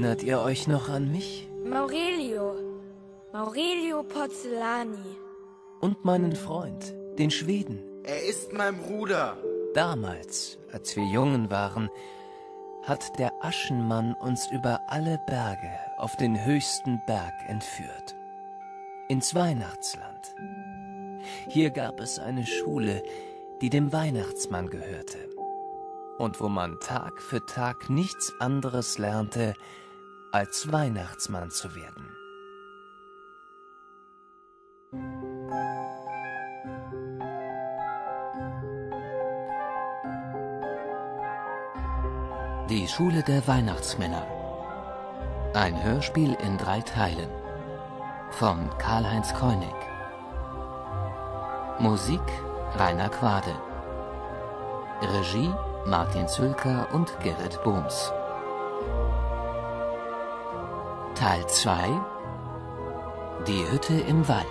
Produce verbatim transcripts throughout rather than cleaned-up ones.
Erinnert ihr euch noch an mich? Maurelio. Maurelio Porzellani. Und meinen Freund, den Schweden. Er ist mein Bruder. Damals, als wir Jungen waren, hat der Aschenmann uns über alle Berge auf den höchsten Berg entführt. Ins Weihnachtsland. Hier gab es eine Schule, die dem Weihnachtsmann gehörte. Und wo man Tag für Tag nichts anderes lernte, als Weihnachtsmann zu werden. Die Schule der Weihnachtsmänner. Ein Hörspiel in drei Teilen. Von Karl-Heinz Koenig. Musik Rainer Quade. Regie Martin Zülker und Gerrit Bohms. Teil zwei. Die Hütte im Wald.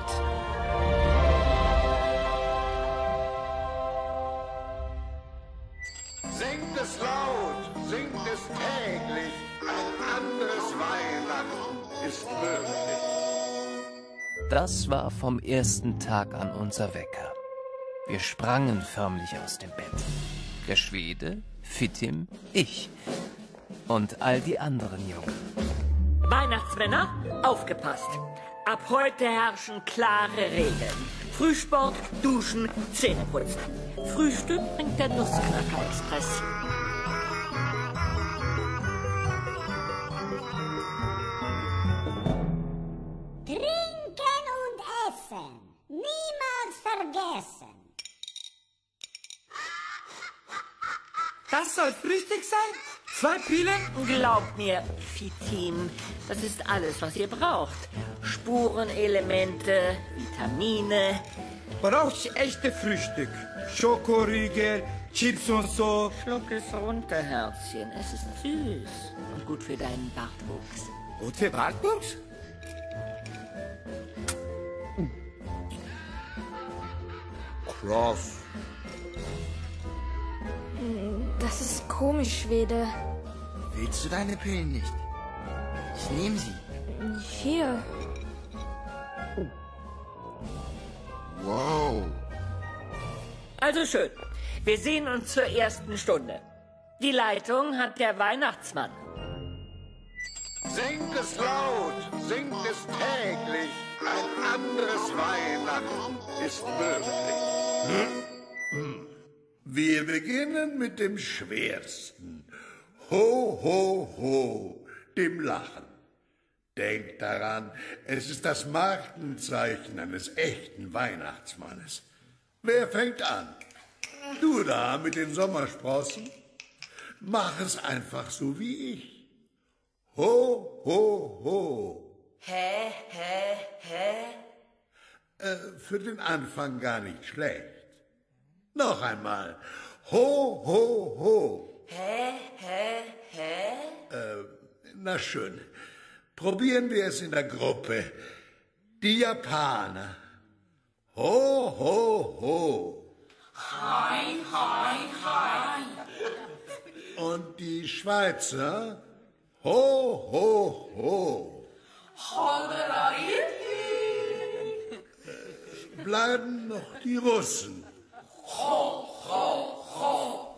Singt es laut, singt es täglich, ein anderes Weihnachten ist möglich. Das war vom ersten Tag an unser Wecker. Wir sprangen förmlich aus dem Bett. Der Schwede, Fittim, ich und all die anderen Jungen. Weihnachtsmänner, aufgepasst! Ab heute herrschen klare Regeln. Frühsport, Duschen, Zähneputzen. Frühstück bringt der Nussknacker-Express. Trinken und essen. Niemals vergessen. Das soll Frühstück sein? Zwei Pillen? Glaubt mir, Fittim, das ist alles, was ihr braucht. Spurenelemente, Vitamine. Brauch ich echte Frühstück? Schokoriegel, Chips und so. Schluck es runter, Herzchen. Es ist süß und gut für deinen Bartwuchs. Gut für Bartwuchs? Krass. Das ist komisch, Schwede. Willst du deine Pillen nicht? Ich nehme sie. Hier. Wow. Also schön. Wir sehen uns zur ersten Stunde. Die Leitung hat der Weihnachtsmann. Singt es laut, singt es täglich, ein anderes Weihnachten ist möglich. Hm? Wir beginnen mit dem Schwersten. Ho, ho, ho, dem Lachen. Denkt daran, es ist das Markenzeichen eines echten Weihnachtsmannes. Wer fängt an? Du da mit den Sommersprossen? Mach es einfach so wie ich. Ho, ho, ho. Hä, hä, hä? Äh, für den Anfang gar nicht schlecht. Noch einmal. Ho, ho, ho. Hä, hä, hä? Äh, na schön. Probieren wir es in der Gruppe. Die Japaner. Ho, ho, ho. Hi, hi, hi. Und die Schweizer. Ho, ho, ho. Äh, bleiben noch die Russen. Ho, ho, ho.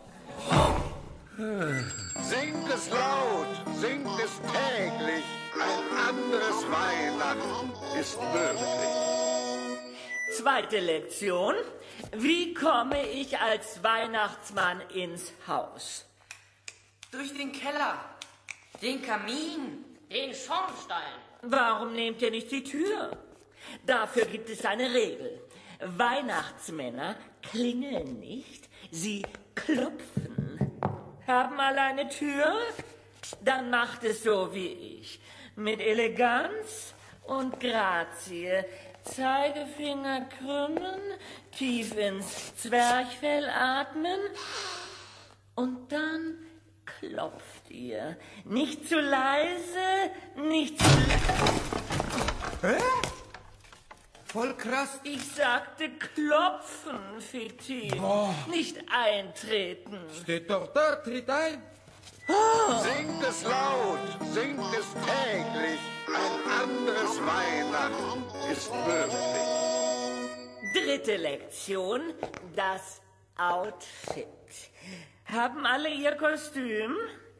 Singt es laut, singt es täglich, ein anderes Weihnachten ist möglich. Zweite Lektion. Wie komme ich als Weihnachtsmann ins Haus? Durch den Keller, den Kamin, den Schornstein. Warum nehmt ihr nicht die Tür? Dafür gibt es eine Regel. Weihnachtsmänner klingeln nicht, sie klopfen. Haben alle eine Tür? Dann macht es so wie ich. Mit Eleganz und Grazie. Zeigefinger krümmen, tief ins Zwerchfell atmen und dann klopft ihr. Nicht zu leise, nicht zu... Hä? Voll krass. Ich sagte klopfen, Fittim. Boah. Nicht eintreten. Steht doch da, tritt ein. Singt es laut, singt es täglich. Ein anderes Weihnachten ist möglich. Dritte Lektion, das Outfit. Haben alle ihr Kostüm?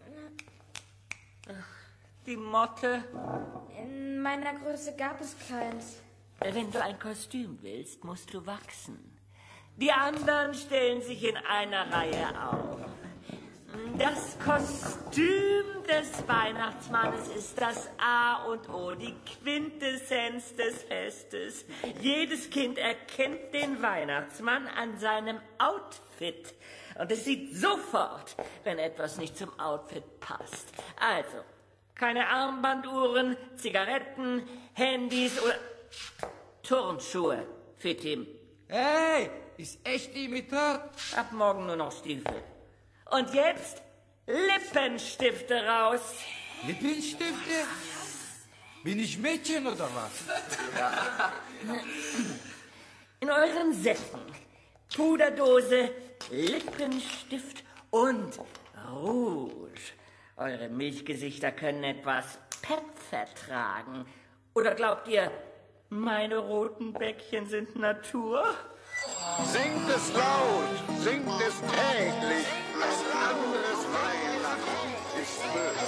Die Motte? In meiner Größe gab es keins. Wenn du ein Kostüm willst, musst du wachsen. Die anderen stellen sich in einer Reihe auf. Das Kostüm des Weihnachtsmannes ist das A und O, die Quintessenz des Festes. Jedes Kind erkennt den Weihnachtsmann an seinem Outfit. Und es sieht sofort, wenn etwas nicht zum Outfit passt. Also, keine Armbanduhren, Zigaretten, Handys oder Turnschuhe für Tim. Hey, ist echt Imitat? Ab morgen nur noch Stiefel. Und jetzt Lippenstifte raus. Lippenstifte? Bin ich Mädchen oder was? In euren Säcken Puderdose, Lippenstift und Rouge. Eure Milchgesichter können etwas Pep vertragen. Oder glaubt ihr, meine roten Bäckchen sind Natur? Singt es laut, singt es täglich. Ein anderes Weihnachten ist möglich.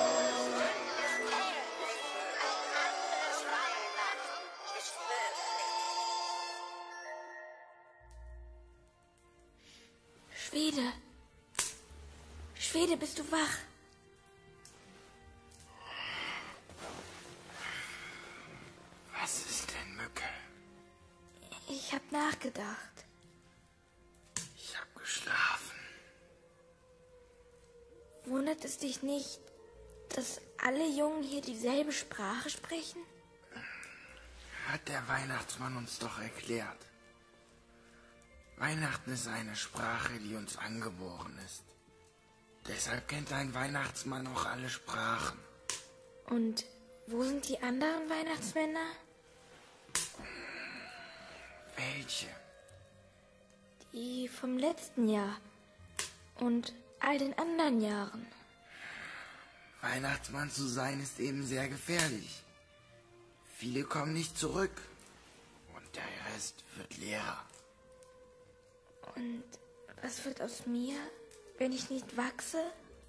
Schwede. Schwede, bist du wach? Was ist denn, Mücke? Ich hab nachgedacht. Ich hab geschlafen. Wundert es dich nicht, dass alle Jungen hier dieselbe Sprache sprechen? Hat der Weihnachtsmann uns doch erklärt. Weihnachten ist eine Sprache, die uns angeboren ist. Deshalb kennt ein Weihnachtsmann auch alle Sprachen. Und wo sind die anderen Weihnachtsmänner? Welche? Die vom letzten Jahr und all den anderen Jahren. Weihnachtsmann zu sein ist eben sehr gefährlich. Viele kommen nicht zurück und der Rest wird leerer. Und was wird aus mir, wenn ich nicht wachse?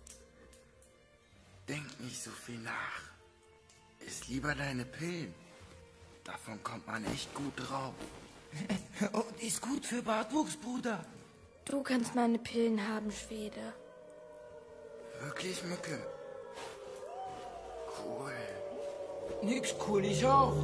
Denk nicht so viel nach. Iss lieber deine Pillen. Davon kommt man echt gut drauf. Und ist gut für Bartwuchs, Bruder. Du kannst meine Pillen haben, Schwede. Wirklich, Mücke? Cool. Nix cool, ich auch.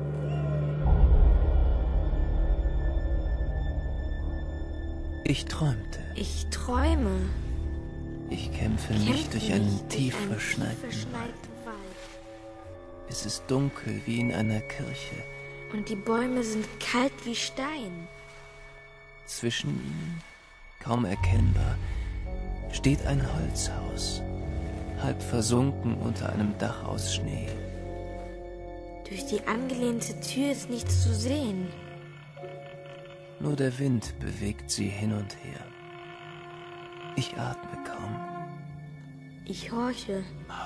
Ich träumte. Ich träume. Ich kämpfe mich Kämpfe durch mich einen durch tief einen verschneiten tief Wald. verschneiten Wald. Es ist dunkel wie in einer Kirche. Und die Bäume sind kalt wie Stein. Zwischen ihnen, kaum erkennbar, steht ein Holzhaus, halb versunken unter einem Dach aus Schnee. Durch die angelehnte Tür ist nichts zu sehen. Nur der Wind bewegt sie hin und her. Ich atme kaum. Ich horche.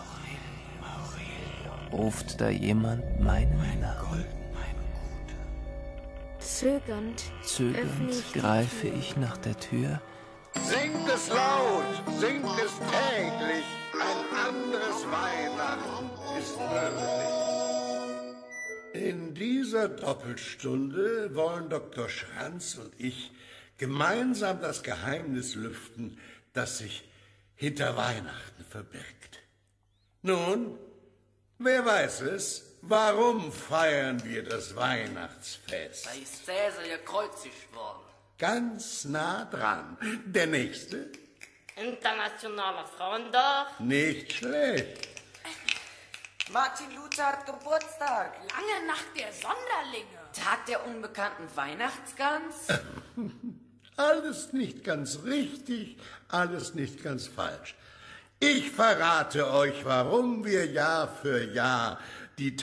Ruft da jemand meinen Namen? Zögernd, öffne Zögernd ich die greife Tür. ich nach der Tür. Singt es laut, singt es täglich. Ein anderes Weihnachten ist möglich. In dieser Doppelstunde wollen Doktor Schranz und ich gemeinsam das Geheimnis lüften, das sich hinter Weihnachten verbirgt. Nun, wer weiß es? Warum feiern wir das Weihnachtsfest? Da ist Cäsar gekreuzigt worden. Ganz nah dran. Der nächste? Internationaler Frauentag. Nicht schlecht. Martin Luther hat Geburtstag. Lange Nacht der Sonderlinge. Tag der unbekannten Weihnachtsgans. Alles nicht ganz richtig, alles nicht ganz falsch. Ich verrate euch, warum wir Jahr für Jahr die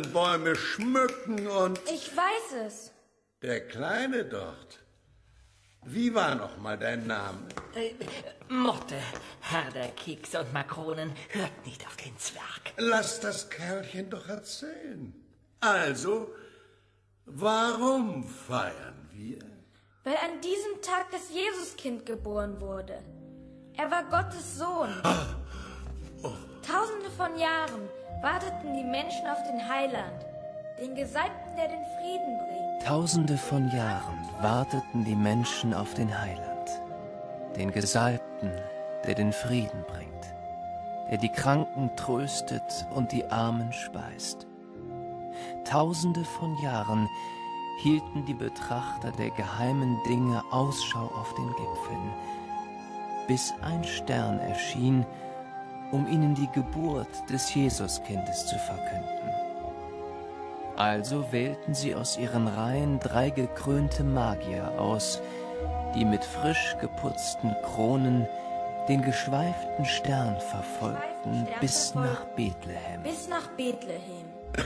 Tannenbäume schmücken und... Ich weiß es. Der Kleine dort, Wie war noch mal dein Name? Äh, Motte, Herr der Keks und Makronen, hört nicht auf den Zwerg. Lass das Kerlchen doch erzählen. Also, warum feiern wir? Weil an diesem Tag das Jesuskind geboren wurde. Er war Gottes Sohn. Oh. Tausende von Jahren warteten die Menschen auf den Heiland, den Gesalbten, der den Frieden bringt. Tausende von Jahren warteten die Menschen auf den Heiland, den Gesalbten, der den Frieden bringt, der die Kranken tröstet und die Armen speist. Tausende von Jahren hielten die Betrachter der geheimen Dinge Ausschau auf den Gipfeln, bis ein Stern erschien, um ihnen die Geburt des Jesuskindes zu verkünden. Also wählten sie aus ihren Reihen drei gekrönte Magier aus, die mit frisch geputzten Kronen den geschweiften Stern verfolgten bis nach Bethlehem. Bis nach Bethlehem.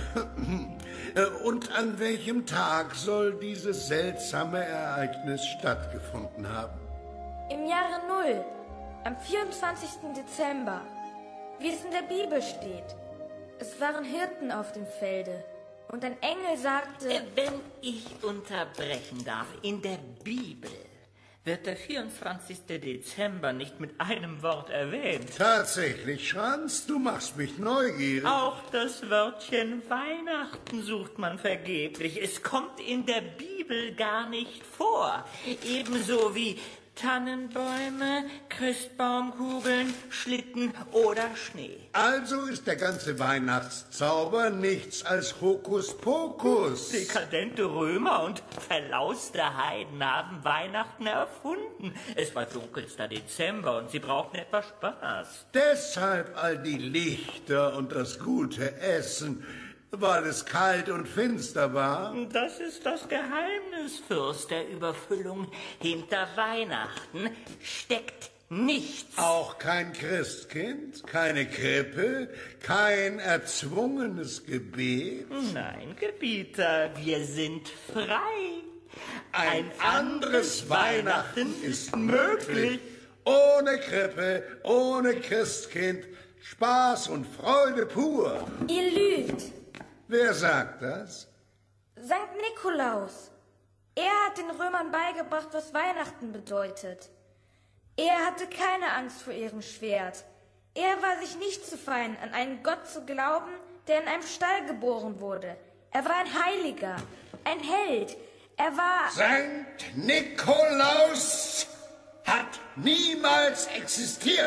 Und an welchem Tag soll dieses seltsame Ereignis stattgefunden haben? Im Jahre Null, am vierundzwanzigsten Dezember, wie es in der Bibel steht. Es waren Hirten auf dem Felde, und ein Engel sagte... Äh, wenn ich unterbrechen darf, in der Bibel wird der vierundzwanzigste Dezember nicht mit einem Wort erwähnt. Tatsächlich, Schranz, du machst mich neugierig. Auch das Wörtchen Weihnachten sucht man vergeblich. Es kommt in der Bibel gar nicht vor. Ebenso wie Tannenbäume, Christbaumkugeln, Schlitten oder Schnee. Also ist der ganze Weihnachtszauber nichts als Hokuspokus. Dekadente Römer und verlauste Heiden haben Weihnachten erfunden. Es war dunkelster Dezember und sie brauchten etwas Spaß. Deshalb all die Lichter und das gute Essen, weil es kalt und finster war. Das ist das Geheimnis, Fürst der Überfüllung. Hinter Weihnachten steckt nichts. Auch kein Christkind, keine Krippe, kein erzwungenes Gebet. Nein, Gebieter, wir sind frei. Ein, Ein anderes Weihnachten ist möglich. Ohne Krippe, ohne Christkind, Spaß und Freude pur. Ihr lügt. Wer sagt das? Sankt Nikolaus. Er hat den Römern beigebracht, was Weihnachten bedeutet. Er hatte keine Angst vor ihrem Schwert. Er war sich nicht zu fein, an einen Gott zu glauben, der in einem Stall geboren wurde. Er war ein Heiliger, ein Held. Er war... Sankt Nikolaus hat niemals existiert.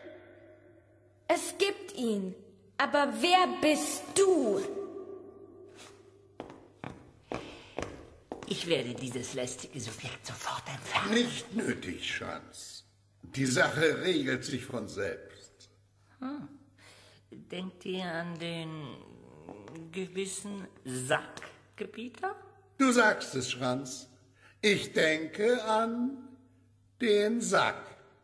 Es gibt ihn. Aber wer bist du? Ich werde dieses lästige Subjekt sofort entfernen. Nicht nötig, Schranz. Die Sache regelt sich von selbst. Hm. Denkt ihr an den gewissen Sack, Gebieter? Du sagst es, Schranz. Ich denke an den Sack.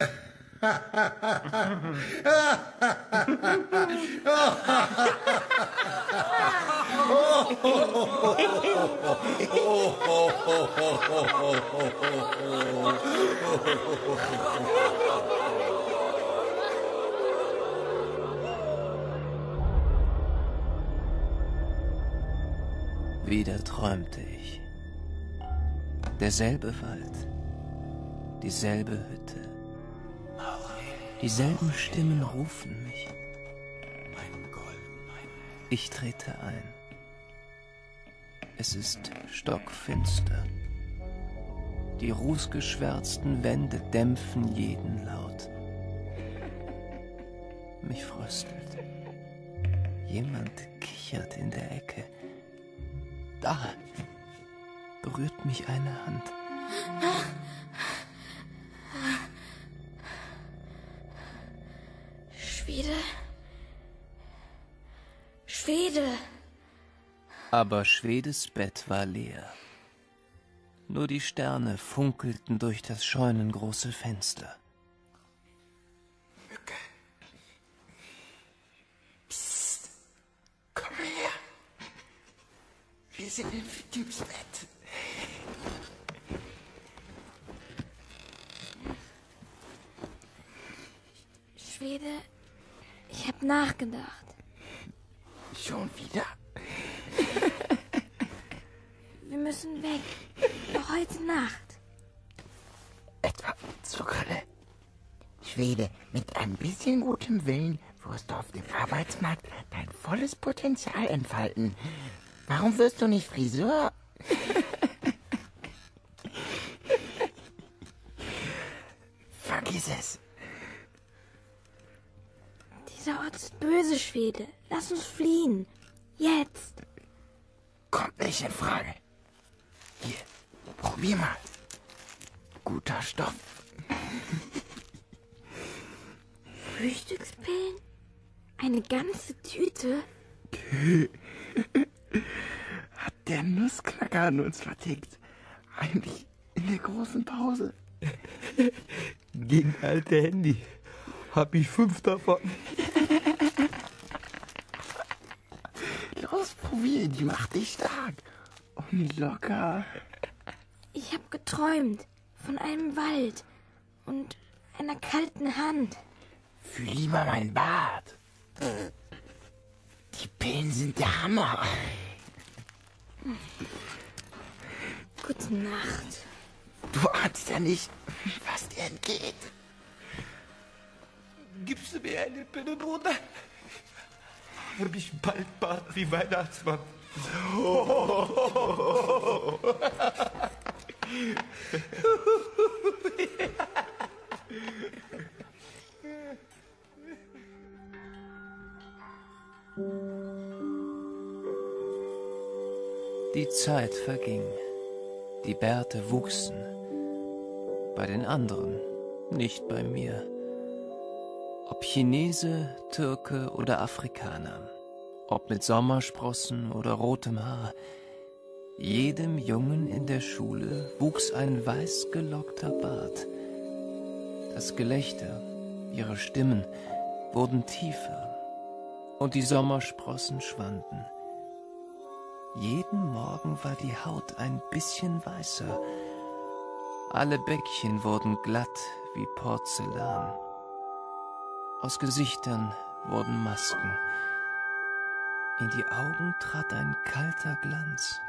Wieder träumte ich. Derselbe Wald, dieselbe Hütte. Dieselben Stimmen rufen mich. Ich trete ein. Es ist stockfinster. Die rußgeschwärzten Wände dämpfen jeden Laut. Mich fröstelt. Jemand kichert in der Ecke. Da berührt mich eine Hand. Schwede. Schwede. Aber Schwedes Bett war leer. Nur die Sterne funkelten durch das scheunengroße Fenster. Mücke. Psst. Komm her. Wir sind in Philipps Bett. Schwede, ich habe nachgedacht. Schon wieder? Wir müssen weg. Heute Nacht. Etwa zur Grille? Schwede, mit ein bisschen gutem Willen wirst du auf dem Arbeitsmarkt dein volles Potenzial entfalten. Warum wirst du nicht Friseur? Vergiss es. Dieser Ort ist böse, Schwede. Lass uns fliehen. Jetzt. Kommt nicht in Frage. Hier, probier mal. Guter Stoff. Frühstückspillen? Eine ganze Tüte? Hat der Nussknacker an uns vertickt. Eigentlich in der großen Pause. Gegen alte Handy. Hab ich fünf davon. Los, probier, die macht dich stark. Und locker. Ich hab geträumt von einem Wald und einer kalten Hand. Fühl lieber mein Bart. Die Pillen sind der Hammer. Gute Nacht. Du ahnst ja nicht, was dir entgeht. Gibst du mir eine Pille, Bruder? Hab ich bald Bart wie Weihnachtsmann. Oh. Die Zeit verging. Die Bärte wuchsen. Bei den anderen, nicht bei mir. Ob Chinese, Türke oder Afrikaner. Ob mit Sommersprossen oder rotem Haar. Jedem Jungen in der Schule wuchs ein weiß gelockter Bart. Das Gelächter, ihre Stimmen wurden tiefer und die Sommersprossen schwanden. Jeden Morgen war die Haut ein bisschen weißer. Alle Bäckchen wurden glatt wie Porzellan. Aus Gesichtern wurden Masken. In die Augen trat ein kalter Glanz.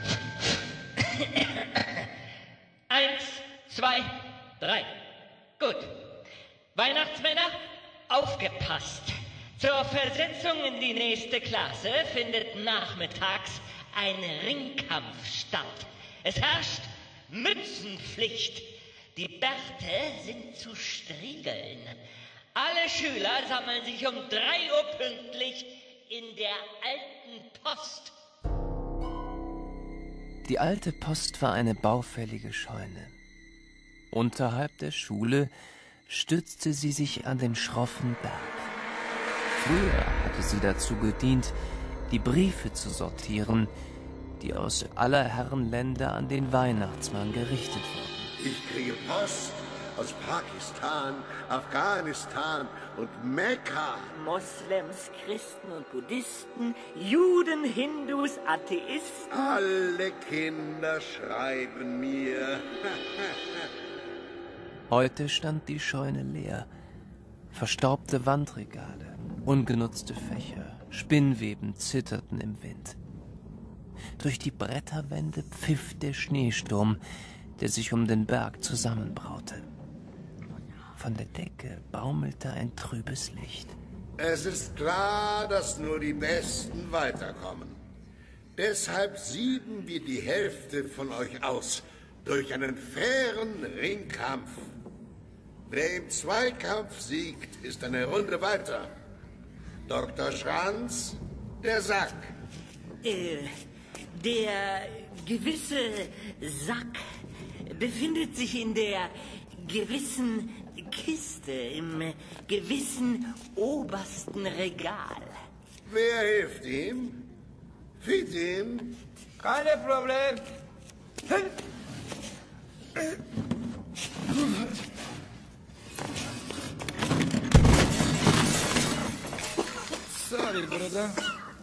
Eins, zwei, drei. Gut. Weihnachtsmänner, aufgepasst. Zur Versetzung in die nächste Klasse findet nachmittags ein Ringkampf statt. Es herrscht Mützenpflicht. Die Bärte sind zu striegeln. Alle Schüler sammeln sich um drei Uhr pünktlich in der alten Post. Die alte Post war eine baufällige Scheune. Unterhalb der Schule stützte sie sich an den schroffen Berg. Früher hatte sie dazu gedient, die Briefe zu sortieren, die aus aller Herren Länder an den Weihnachtsmann gerichtet wurden. Ich kriege Post aus Pakistan, Afghanistan und Mekka. Moslems, Christen und Buddhisten, Juden, Hindus, Atheisten. Alle Kinder schreiben mir. Heute stand die Scheune leer. Verstaubte Wandregale, ungenutzte Fächer, Spinnweben zitterten im Wind. Durch die Bretterwände pfiff der Schneesturm, der sich um den Berg zusammenbraute. Von der Decke baumelte ein trübes Licht. Es ist klar, dass nur die Besten weiterkommen. Deshalb sieben wir die Hälfte von euch aus durch einen fairen Ringkampf. Wer im Zweikampf siegt, ist eine Runde weiter. Doktor Schranz, der Sack. Äh, der gewisse Sack befindet sich in der gewissen Kiste, im gewissen obersten Regal. Wer hilft ihm? Fitin? Keine Problem. Sorry, Bruder.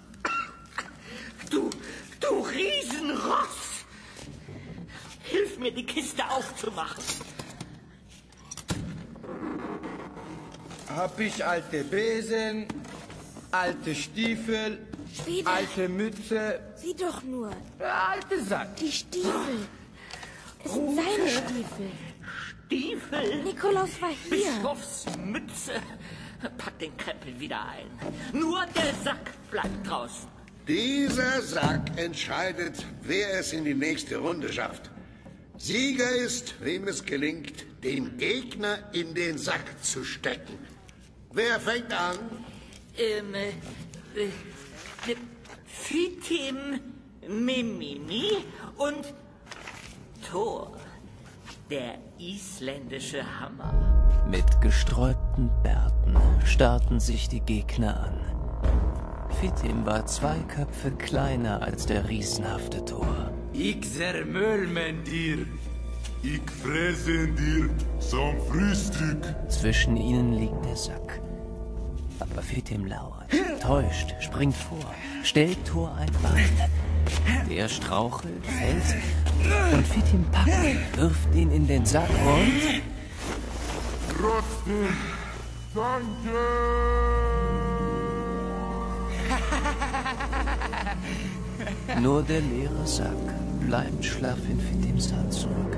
Du, du Riesenross! Hilf mir, die Kiste aufzumachen. hab ich alte Besen, alte Stiefel, Schwede. alte Mütze. Sieh doch nur. Alte Sack. Die Stiefel. Es sind seine Stiefel. Stiefel? Nikolaus war hier. Bischofsmütze. Pack den Krempel wieder ein. Nur der Sack bleibt draußen. Dieser Sack entscheidet, wer es in die nächste Runde schafft. Sieger ist, wem es gelingt, den Gegner in den Sack zu stecken. Wer fängt an? Ähm, äh, äh, Fitim Mimimi und Thor, der isländische Hammer. Mit gesträubten Bärten starrten sich die Gegner an. Fitim war zwei Köpfe kleiner als der riesenhafte Thor. Ich zermürmen dir. Ich fresse dir zum Frühstück. Zwischen ihnen liegt der Sack. Aber Fitim lauert, täuscht, springt vor, stellt Thor ein Bein. Der strauchelt, fällt und Fitim packt, wirft ihn in den Sack und... Trotzdem, danke! Nur der leere Sack bleibt schlaff in Fitims Hand zurück.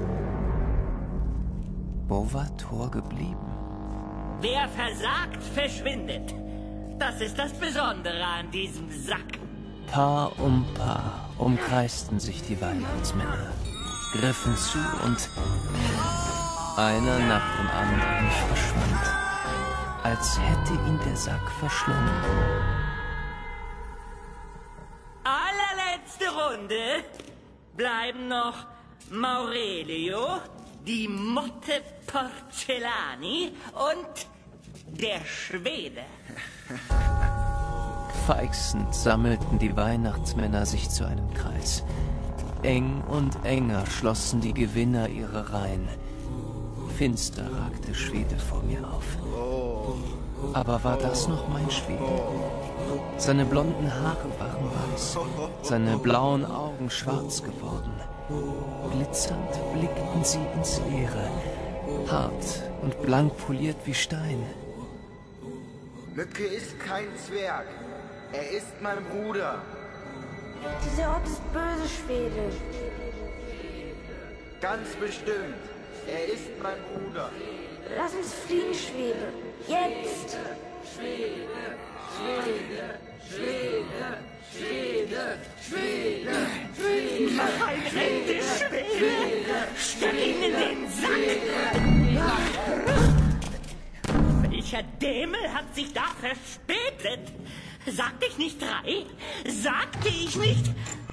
Wo war Thor geblieben? Wer versagt, verschwindet. Das ist das Besondere an diesem Sack. Paar um Paar umkreisten sich die Weihnachtsmänner, griffen zu und einer nach dem anderen verschwand, als hätte ihn der Sack verschlungen. Allerletzte Runde bleiben noch Maurelio, die Motte Porcellani und der Schwede. Feixend sammelten die Weihnachtsmänner sich zu einem Kreis. Eng und enger schlossen die Gewinner ihre Reihen. Finster ragte Schwede vor mir auf. Aber war das noch mein Schwede? Seine blonden Haare waren weiß, seine blauen Augen schwarz geworden. Glitzernd blickten sie ins Leere, hart und blank poliert wie Stein. Mücke ist kein Zwerg. Er ist mein Bruder. Dieser Ort ist böse, Schwede. Ganz bestimmt. Er ist mein Bruder. Lass uns fliehen, Schwede. Jetzt! Schwede, Schwede, Schwede, Schwede, Schwede, Schwede. Mach ein Ende, Schwede! Steck ihn in den Sack! Welcher Dämel hat sich da verspätet? Sagte ich nicht drei? Sagte ich nicht...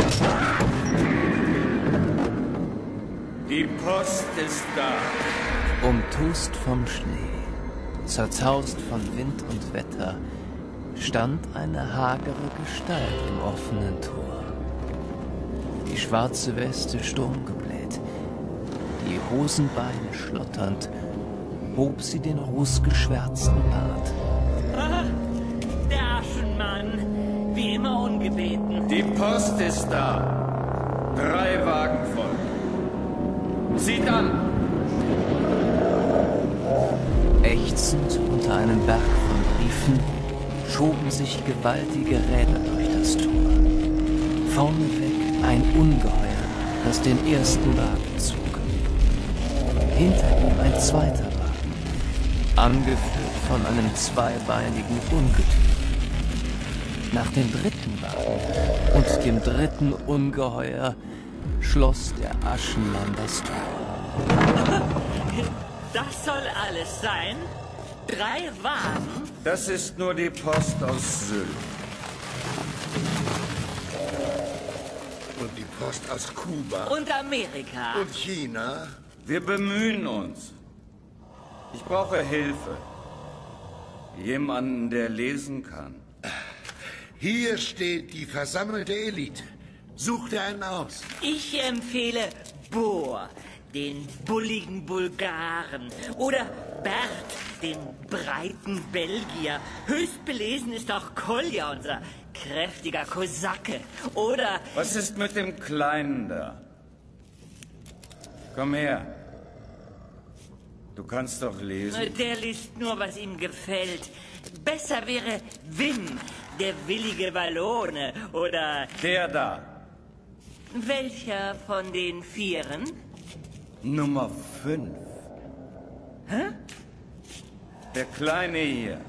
Die Post ist da. Umtost vom Schnee, zerzaust von Wind und Wetter, stand eine hagere Gestalt im offenen Tor. Die schwarze Weste sturmgebläht, die Hosenbeine schlotternd, hob sie den rußgeschwärzten Bart. Ah, der Aschenmann, wie immer ungebeten. Die Post ist da. Drei Wagen voll. Zieht an! Ächzend unter einem Berg von Briefen schoben sich gewaltige Räder durch das Tor. Vorneweg ein Ungeheuer, das den ersten Wagen zog. Hinter ihm ein zweiter Wagen, angeführt von einem zweibeinigen Ungetüm. Nach dem dritten Wagen und dem dritten Ungeheuer schloss der Aschenmann das Tor. Das soll alles sein? Drei Wagen? Das ist nur die Post aus Sylt. Und die Post aus Kuba. Und Amerika. Und China. Wir bemühen uns. Ich brauche Hilfe. Jemanden, der lesen kann. Hier steht die versammelte Elite. Such dir einen aus. Ich empfehle Bohr, den bulligen Bulgaren. Oder Bert, den breiten Belgier. Höchst belesen ist auch Kolja, unser kräftiger Kosake. Oder... Was ist mit dem Kleinen da? Komm her. Du kannst doch lesen. Der liest nur, was ihm gefällt. Besser wäre Wim, der willige Wallone, oder... Der da. Welcher von den Vieren? Nummer fünf. Hä? Der Kleine hier.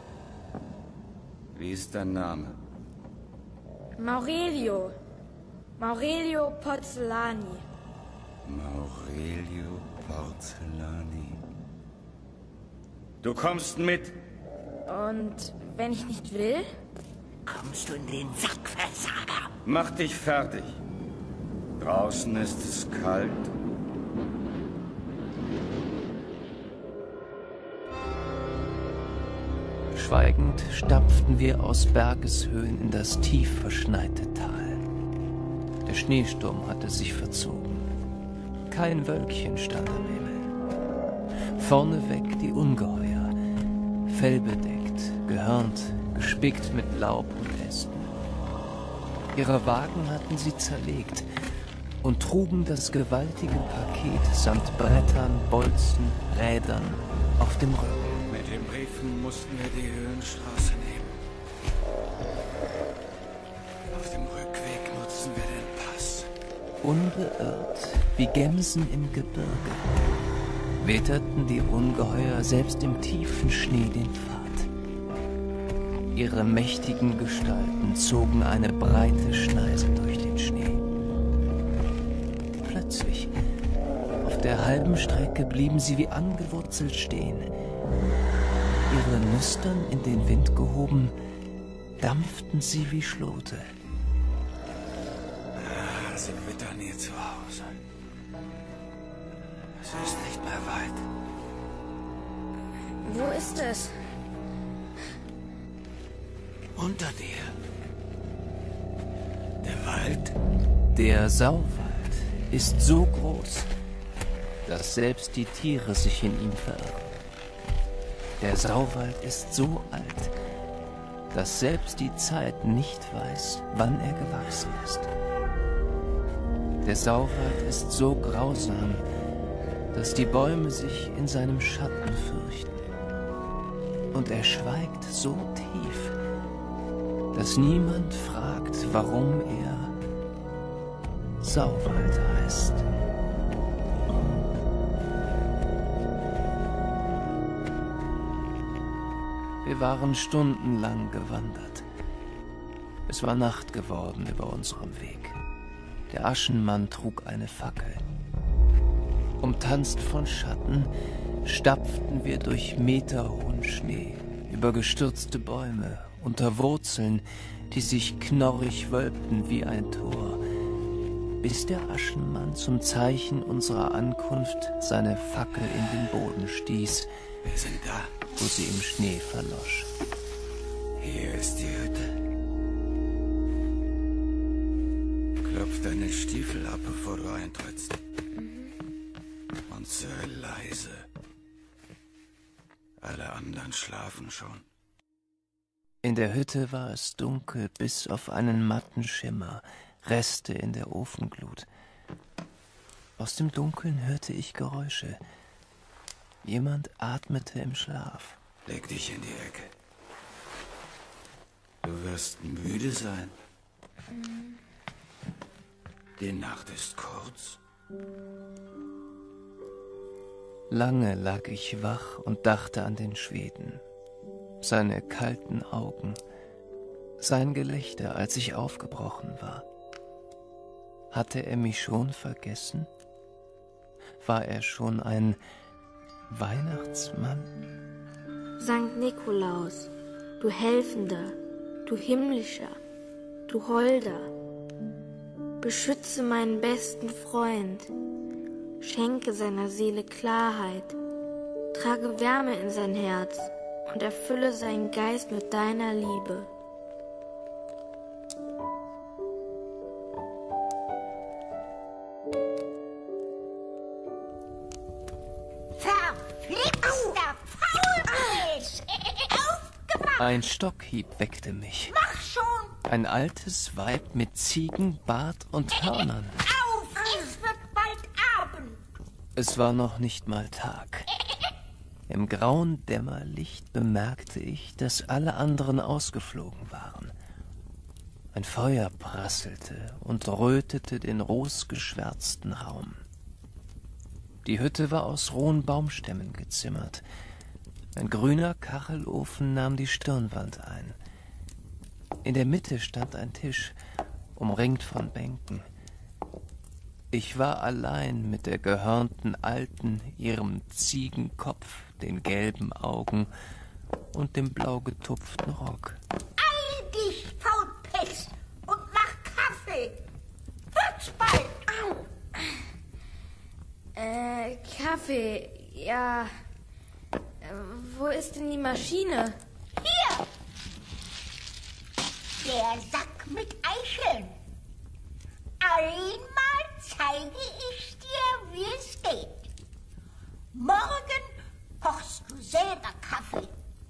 Wie ist dein Name? Maurelio. Maurelio Porzellani. Maurelio Porzellani. Du kommst mit. Und wenn ich nicht will? Kommst du in den Sack, Versager? Mach dich fertig. Draußen ist es kalt. Schweigend stapften wir aus Bergeshöhen in das tief verschneite Tal. Der Schneesturm hatte sich verzogen. Kein Wölkchen stand am Himmel. Vorneweg die Ungeheuer, fellbedeckt, gehörnt, gespickt mit Laub und Ästen. Ihre Wagen hatten sie zerlegt und trugen das gewaltige Paket samt Brettern, Bolzen, Rädern auf dem Rücken. Mit den Briefen mussten wir die Höhenstraße nehmen. Auf dem Rückweg nutzen wir den Pass. Unbeirrt wie Gemsen im Gebirge witterten die Ungeheuer selbst im tiefen Schnee den Pfad. Ihre mächtigen Gestalten zogen eine breite Schneise durch den Schnee. Plötzlich, auf der halben Strecke, blieben sie wie angewurzelt stehen. Ihre Nüstern in den Wind gehoben, dampften sie wie Schlote. Ah, sie wittern hier zu Hause. Es ist nicht mehr weit. Wo ist es? Unter dir. Der Wald. Der Sauwald ist so groß, dass selbst die Tiere sich in ihm verirren. Der Sauwald ist so alt, dass selbst die Zeit nicht weiß, wann er gewachsen ist. Der Sauwald ist so grausam, dass die Bäume sich in seinem Schatten fürchten. Und er schweigt so tief, dass niemand fragt, warum er Sauwald heißt. Wir waren stundenlang gewandert. Es war Nacht geworden über unserem Weg. Der Aschenmann trug eine Fackel. Umtanzt von Schatten stapften wir durch meterhohen Schnee, über gestürzte Bäume, unter Wurzeln, die sich knorrig wölbten wie ein Tor, bis der Aschenmann zum Zeichen unserer Ankunft seine Fackel in den Boden stieß, Wir sind da. wo sie im Schnee verlosch. Hier ist die Hütte. Klopf deine Stiefel ab, bevor du eintrittst. Und sehr leise. Alle anderen schlafen schon. In der Hütte war es dunkel bis auf einen matten Schimmer, Reste in der Ofenglut. Aus dem Dunkeln hörte ich Geräusche. Jemand atmete im Schlaf. Leg dich in die Ecke. Du wirst müde sein. Die Nacht ist kurz. Lange lag ich wach und dachte an den Schweden. Seine kalten Augen, sein Gelächter, als ich aufgebrochen war. Hatte er mich schon vergessen? War er schon ein Weihnachtsmann? Sankt Nikolaus, du Helfender, du Himmlischer, du Holder, beschütze meinen besten Freund, schenke seiner Seele Klarheit, trage Wärme in sein Herz und erfülle seinen Geist mit deiner Liebe. Verflixter Faulpelz! Aufgewacht! Ein Stockhieb weckte mich. Mach schon! Ein altes Weib mit Ziegen, Bart und Hörnern. Auf! Es wird bald Abend! Es war noch nicht mal Tag. Im grauen Dämmerlicht bemerkte ich, dass alle anderen ausgeflogen waren. Ein Feuer prasselte und rötete den rosgeschwärzten Raum. Die Hütte war aus rohen Baumstämmen gezimmert. Ein grüner Kachelofen nahm die Stirnwand ein. In der Mitte stand ein Tisch, umringt von Bänken. Ich war allein mit der gehörnten Alten, ihrem Ziegenkopf, den gelben Augen und dem blau getupften Rock. Eil dich, Faulpest, und mach Kaffee. Wird's bald. Au. Äh, Kaffee, ja. Äh, wo ist denn die Maschine? Hier. Der Sack mit Eicheln. Einmal zeige ich dir, wie es geht. Morgen kochst du selber Kaffee.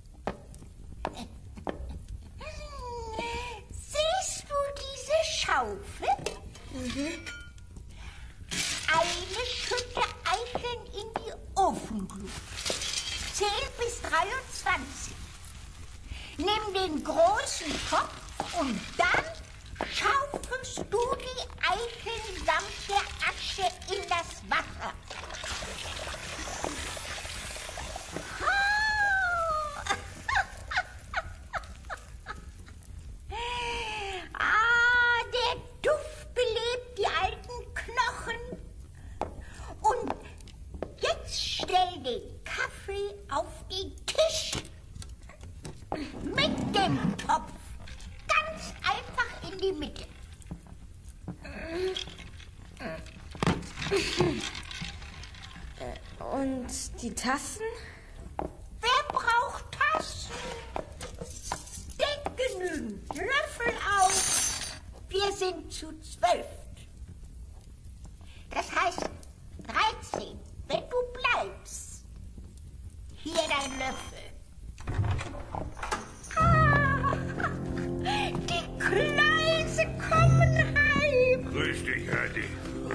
Siehst du diese Schaufel? Mhm. Eine Schütte Eicheln in die Ofenglut. Zähl bis dreiundzwanzig. Nimm den großen Topf und dann schaufelst du die Eicheln samt der Asche in das Wasser. Ah, der Duft belebt die alten Knochen. Und jetzt stell den Kaffee auf den Tisch. Mit dem Topf. Ganz einfach in die Mitte. Und die Tassen? Wer braucht Tassen? Denk genügend. Löffel auf. Wir sind zu zwölf. Das heißt dreizehn, wenn du bleibst. Hier dein Löffel. Ah, die Kleise kommen heim. Grüß dich, Herdi.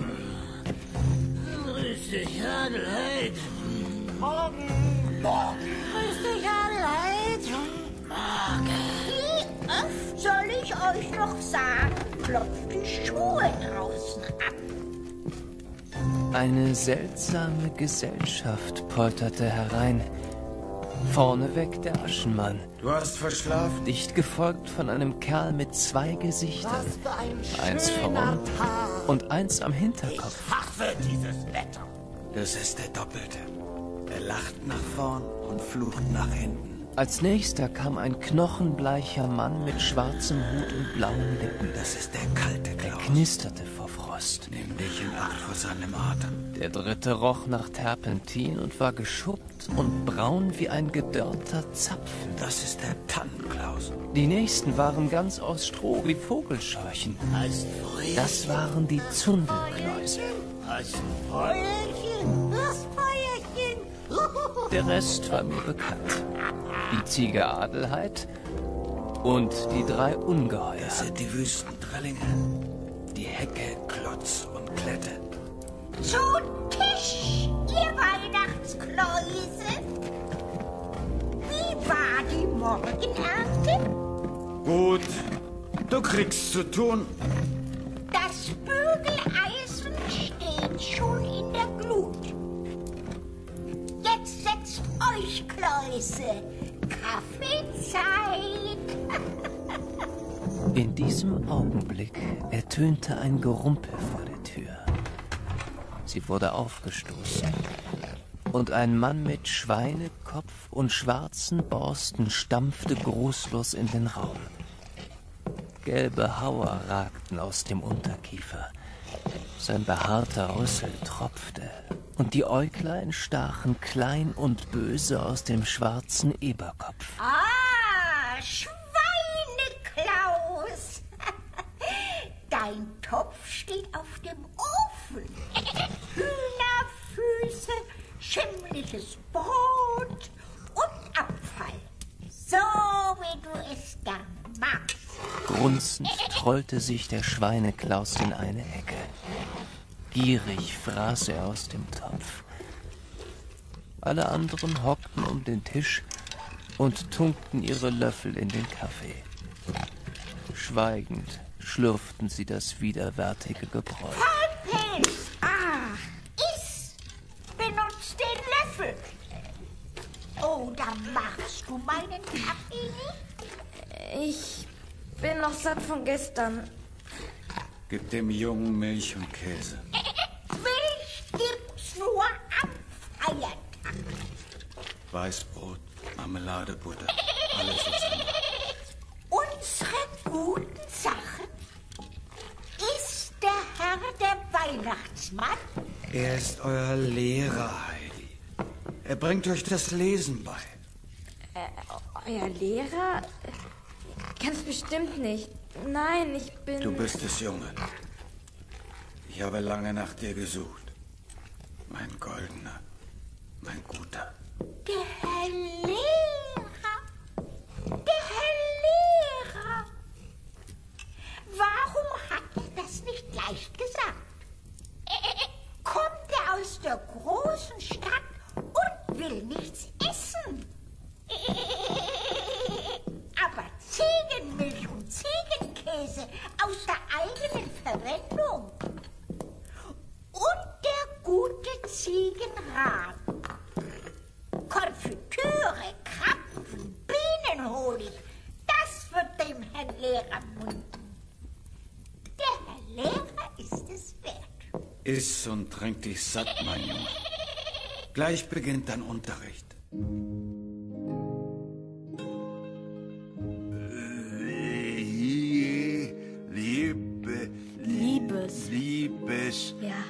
Grüß dich, Adelheid. Morgen. Morgen. Grüß dich, Adelheid. Morgen. Wie oft soll ich euch noch sagen, klopft die Schuhe draußen ab. Eine seltsame Gesellschaft polterte herein. Vorneweg der Aschenmann. Du hast verschlafen. Dicht gefolgt von einem Kerl mit zwei Gesichtern. Was für ein Eins schöner vorn Tag. und eins am Hinterkopf. Ich hasse dieses Wetter. Das ist der Doppelte. Er lacht nach vorn und flucht nach hinten. Als nächster kam ein knochenbleicher Mann mit schwarzem Hut und blauen Lippen. Das ist der kalte Er Klaus. knisterte vor Frost. Nimm dich in Acht vor seinem Atem. Der dritte roch nach Terpentin und war geschuppt und braun wie ein gedörrter Zapfen. Das ist der Tannenklaus. Die nächsten waren ganz aus Stroh wie Vogelscheuchen. Hast Feuerchen? Das waren die Zundelkläuse. Hast Feuerchen? Das Feuerchen. Der Rest war mir bekannt. Die Ziege Adelheid und die drei Ungeheuer. Das sind die Wüstendrillinge. Die Hecke, Klotz und Klette. Zu Tisch, ihr Weihnachtskläuse. Wie war die Morgenernte? Gut, du kriegst zu tun. Das Bügeleisen steht schon in der Glut. Jetzt setzt euch, Kläuse. Kaffeezeit. In diesem Augenblick ertönte ein Gerumpel vor der Tür. Sie wurde aufgestoßen, und ein Mann mit Schweinekopf und schwarzen Borsten stampfte großlos in den Raum. Gelbe Hauer ragten aus dem Unterkiefer. Sein behaarter Rüssel tropfte, und die Äuglein stachen klein und böse aus dem schwarzen Eberkopf. Ah, Schweineklaus. Dein Topf steht auf dem Ofen. Hühnerfüße, schimmliges Brot und Abfall. So wie du es gern magst. Grunzend trollte sich der Schweineklaus in eine Ecke. Gierig fraß er aus dem Topf. Alle anderen hockten um den Tisch und tunkten ihre Löffel in den Kaffee. Schweigend schlürften sie das widerwärtige Gebräu. Faulpelz! Ah! Iss! Benutz den Löffel! Oh, da magst du meinen Kaffee nicht? Ich bin noch satt von gestern. Gib dem Jungen Milch und Käse. Milch gibt's nur am Feiertag. Weißbrot, Marmelade, Butter. Alles zusammen. Unsere guten Sachen. Ist der Herr der Weihnachtsmann? Er ist euer Lehrer, Heidi. Er bringt euch das Lesen bei. Äh, euer Lehrer? Ganz bestimmt nicht. Nein, ich bin... Du bist es, Junge. Ich habe lange nach dir gesucht. Mein Goldener, mein Guter. Der Herr Lehrer. Der Herr Lehrer. Warum hat er das nicht gleich gesagt? Kommt er aus der großen Stadt und will nichts essen? Aber Ziegenmilch und Ziegenkäse aus der eigenen Verwendung. Und der gute Ziegenrat. Konfitüre, Krapfen, Bienenhonig. Das wird dem Herrn Lehrer munden. Der Herr Lehrer ist es wert. Iss und trink dich satt, mein Junge. Gleich beginnt dein Unterricht. Liebe, Liebes. Liebes. Ja.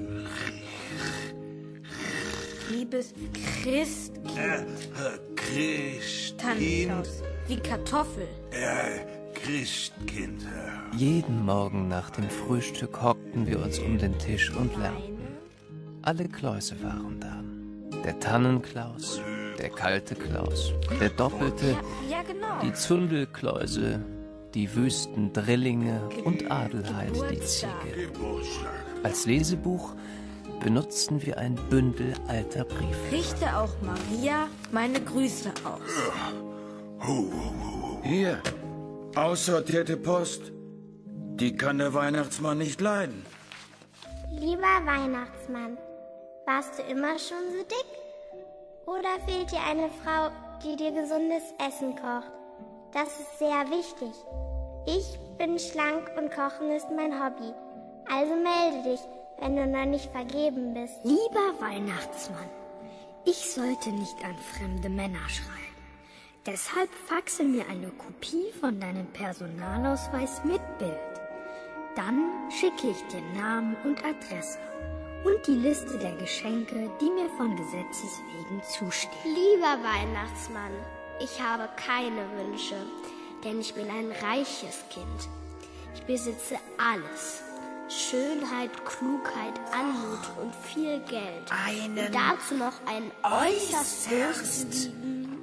Liebes Christkind. Äh, Christkind. Tannenklaus. Wie Kartoffel. Äh, Christkind. Jeden Morgen nach dem Frühstück hockten wir uns um den Tisch und lernten. Alle Kläuse waren da. Der Tannenklaus, der kalte Klaus, der Doppelte, Ja, ja genau. die Zundelkläuse, die wüsten Drillinge und Adelheid, die Ziege. Als Lesebuch benutzten wir ein Bündel alter Briefe. Richte auch Maria meine Grüße aus. Hier, aussortierte Post. Die kann der Weihnachtsmann nicht leiden. Lieber Weihnachtsmann, warst du immer schon so dick? Oder fehlt dir eine Frau, die dir gesundes Essen kocht? Das ist sehr wichtig. Ich bin schlank und Kochen ist mein Hobby. Also melde dich, wenn du noch nicht vergeben bist. Lieber Weihnachtsmann, ich sollte nicht an fremde Männer schreiben. Deshalb faxe mir eine Kopie von deinem Personalausweis mit Bild. Dann schicke ich dir Namen und Adresse und die Liste der Geschenke, die mir von Gesetzes wegen zustehen. Lieber Weihnachtsmann, ich habe keine Wünsche, denn ich bin ein reiches Kind. Ich besitze alles. Schönheit, Klugheit, Anmut und viel Geld. Einen und dazu noch einen äußerst großzügigen,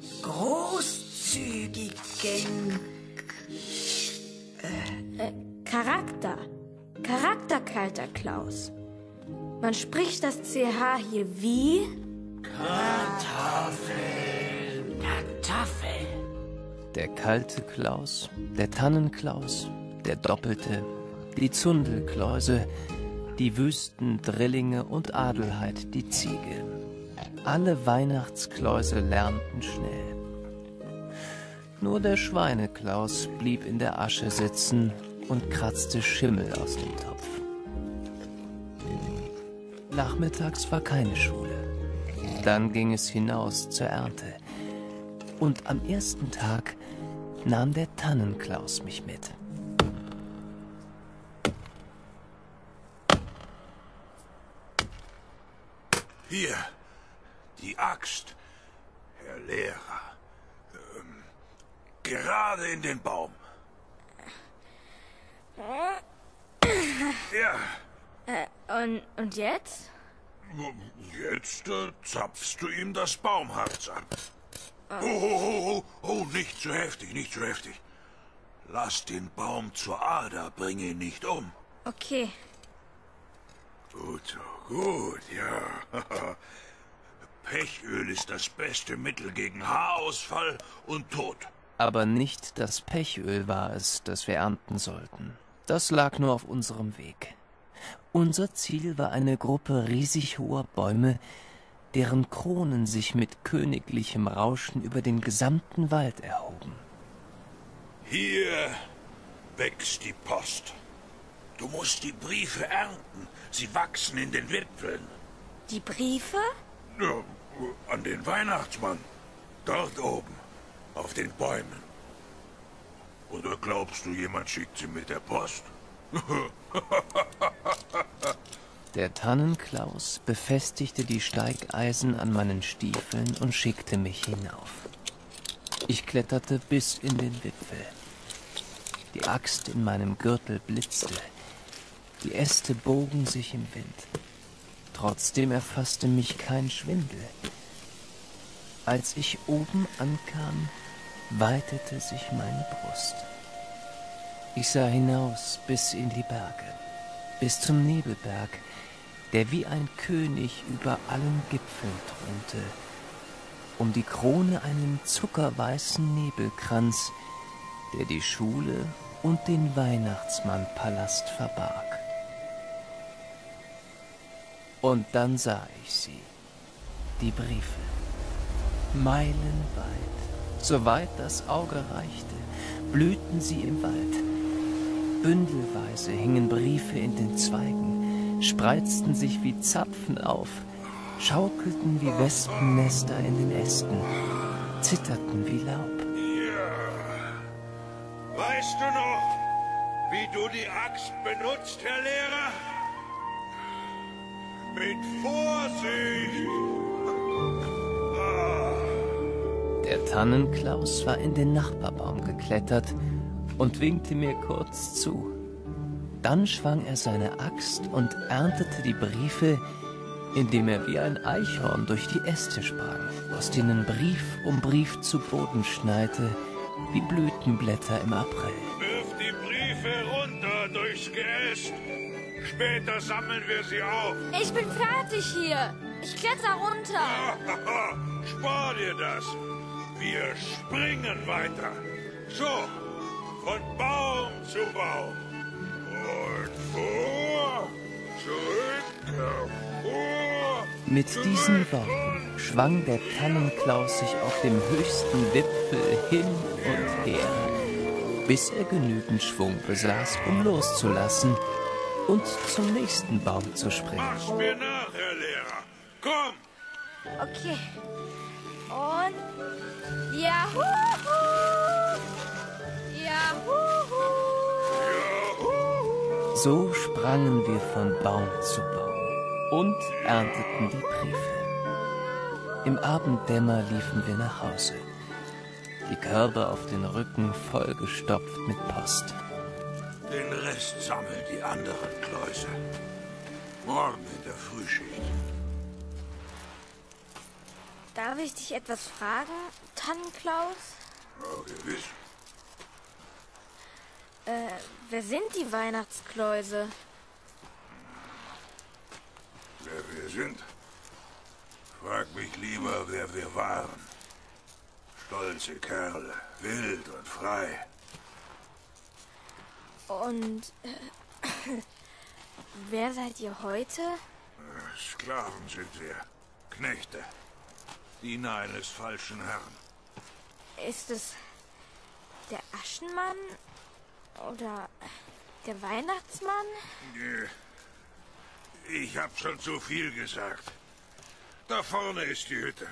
großzügigen Äh, äh, Charakter. Charakter, kalter Klaus. Man spricht das C H hier wie? Kartoffel. Kartoffel. Der kalte Klaus, der Tannenklaus, der Doppelte, die Zundelkläuse, die wüsten Drillinge und Adelheid, die Ziege. Alle Weihnachtskläuse lernten schnell. Nur der Schweineklaus blieb in der Asche sitzen und kratzte Schimmel aus dem Topf. Nachmittags war keine Schule. Dann ging es hinaus zur Ernte. Und am ersten Tag nahm der Tannenklaus mich mit. Hier, die Axt, Herr Lehrer. Ähm, gerade in den Baum. Ja. Äh, und, und jetzt? Jetzt äh, zapfst du ihm das Baumharz ab. Oh, oh, oh, oh, oh, nicht zu heftig, nicht zu heftig. Lass den Baum zur Ader, bring ihn nicht um. Okay. Gut, so gut, ja. Pechöl ist das beste Mittel gegen Haarausfall und Tod. Aber nicht das Pechöl war es, das wir ernten sollten. Das lag nur auf unserem Weg. Unser Ziel war eine Gruppe riesig hoher Bäume, deren Kronen sich mit königlichem Rauschen über den gesamten Wald erhoben. Hier wächst die Post. Du musst die Briefe ernten. Sie wachsen in den Wipfeln. Die Briefe? Ja, an den Weihnachtsmann. Dort oben. Auf den Bäumen. Oder glaubst du, jemand schickt sie mit der Post? Der Tannenklaus befestigte die Steigeisen an meinen Stiefeln und schickte mich hinauf. Ich kletterte bis in den Wipfel. Die Axt in meinem Gürtel blitzte. Die Äste bogen sich im Wind. Trotzdem erfasste mich kein Schwindel. Als ich oben ankam, weitete sich meine Brust. Ich sah hinaus bis in die Berge, bis zum Nebelberg, der wie ein König über allen Gipfeln thronte, um die Krone einen zuckerweißen Nebelkranz, der die Schule und den Weihnachtsmannpalast verbarg. Und dann sah ich sie, die Briefe, meilenweit, soweit das Auge reichte, blühten sie im Wald. Bündelweise hingen Briefe in den Zweigen, spreizten sich wie Zapfen auf, schaukelten wie Wespennester in den Ästen, zitterten wie Laub. Weißt du noch, wie du die Axt benutzt, Herr Lehrer? Mit Vorsicht! Der Tannenklaus war in den Nachbarbaum geklettert und winkte mir kurz zu. Dann schwang er seine Axt und erntete die Briefe, indem er wie ein Eichhorn durch die Äste sprang, aus denen Brief um Brief zu Boden schneite, wie Blütenblätter im April. Wirf die Briefe runter durchs Geäst. Später sammeln wir sie auf. Ich bin fertig hier. Ich kletter runter. Spar dir das. Wir springen weiter. So, von Baum zu Baum. Und vor, zurück, hervor. Mit diesen Worten schwang der Tannenklaus sich auf dem höchsten Wipfel hin und her, bis er genügend Schwung besaß, um loszulassen und zum nächsten Baum zu springen. Mach's mir nach, Herr Lehrer. Komm! Okay. Und... Juhu! Juhu! So sprangen wir von Baum zu Baum und ernteten die Briefe. Im Abenddämmer liefen wir nach Hause, die Körbe auf den Rücken vollgestopft mit Post. Den Rest sammeln die anderen Kläuse. Morgen in der Frühschicht. Darf ich dich etwas fragen, Tannenklaus? Ja, gewiss. Äh, wer sind die Weihnachtskläuse? Wer wir sind? Frag mich lieber, wer wir waren. Stolze Kerle, wild und frei. Und äh, wer seid ihr heute? Sklaven sind wir. Knechte. Diener eines falschen Herrn. Ist es der Aschenmann oder der Weihnachtsmann? Ich hab schon zu viel gesagt. Da vorne ist die Hütte.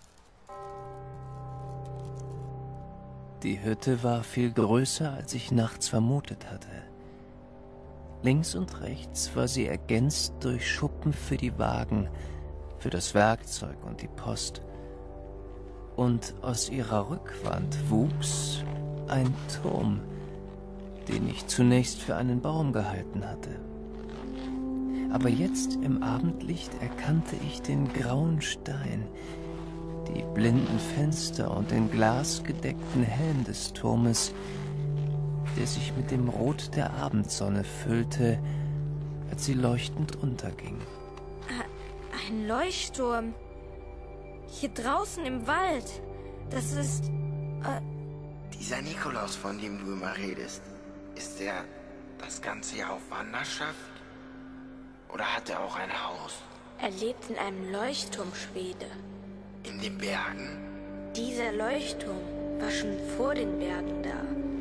Die Hütte war viel größer, als ich nachts vermutet hatte. Links und rechts war sie ergänzt durch Schuppen für die Wagen, für das Werkzeug und die Post. Und aus ihrer Rückwand wuchs ein Turm, den ich zunächst für einen Baum gehalten hatte. Aber jetzt im Abendlicht erkannte ich den grauen Stein, die blinden Fenster und den glasgedeckten Helm des Turmes, der sich mit dem Rot der Abendsonne füllte, als sie leuchtend unterging. Ein Leuchtturm. Hier draußen im Wald. Das ist... Äh, Dieser Nikolaus, von dem du immer redest, ist der das ganze Jahr auf Wanderschaft? Oder hat er auch ein Haus? Er lebt in einem Leuchtturm, Schwede. In den Bergen? Dieser Leuchtturm war schon vor den Bergen da.